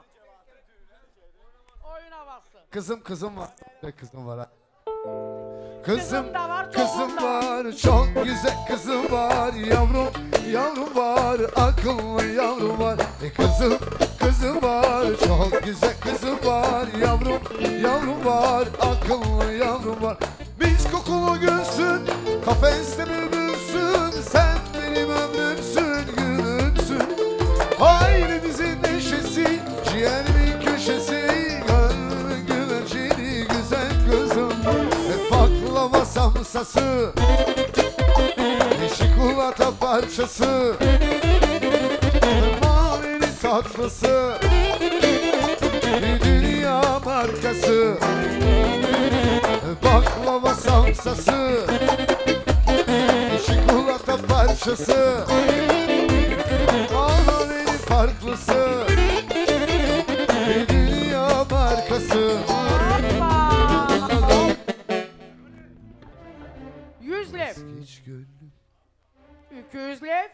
Oyun havası. Kızım var. Kızım var ha. Kızım da var, çocuğum Kızım da var. var, çok güzel kızım var. Yavrum var, akıllı yavrum var. Kızım var, çok güzel kızım var. Yavrum var, akıllı yavrum var. Biz kokulu gülsün, kafeste bülbülsün. Sen benim ömrümsün, gülümsün. Ailemizin neşesi, ciğerimin köşesi. Gönlümün güvercini, güzel kızım. Baklava samsası, çikolata parçası, mavinin tatlısı, bir dünya markası. Baklava samsası, çikolata parçası, mavinin farklısı, bir dünya markası. 100 lev. 200 lev.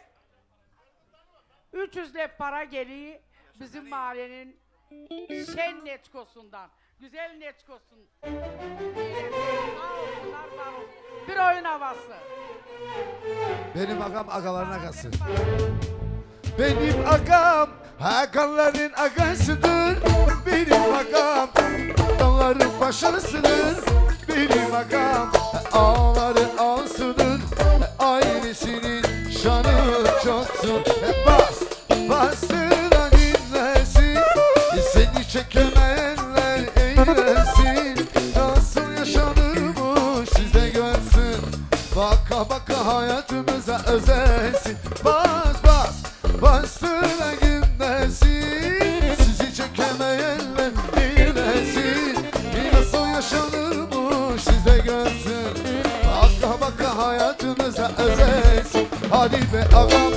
300 lev para geliyor bizim mahallenin şen neçkosundan. Güzel neçkosun. Bir oyun havası. Benim agam agaların agası. Benim agam agaların agasıdır. Benim agam dağların başarısıdır. Benim agam ağların ağasıdır. Ailesinin şanı çoktur. Bastığına dinlesin. Seni çekemeyenler eğlensin. Nasıl yaşanırmış siz de görsün. Baka baka hayatımıza özensin. Bastığına dinlesin. Sizi çekemeyenler eğlensin. Nasıl yaşanırmış siz de görsün. Baka baka hayatımıza özensin. Hadi be ağam.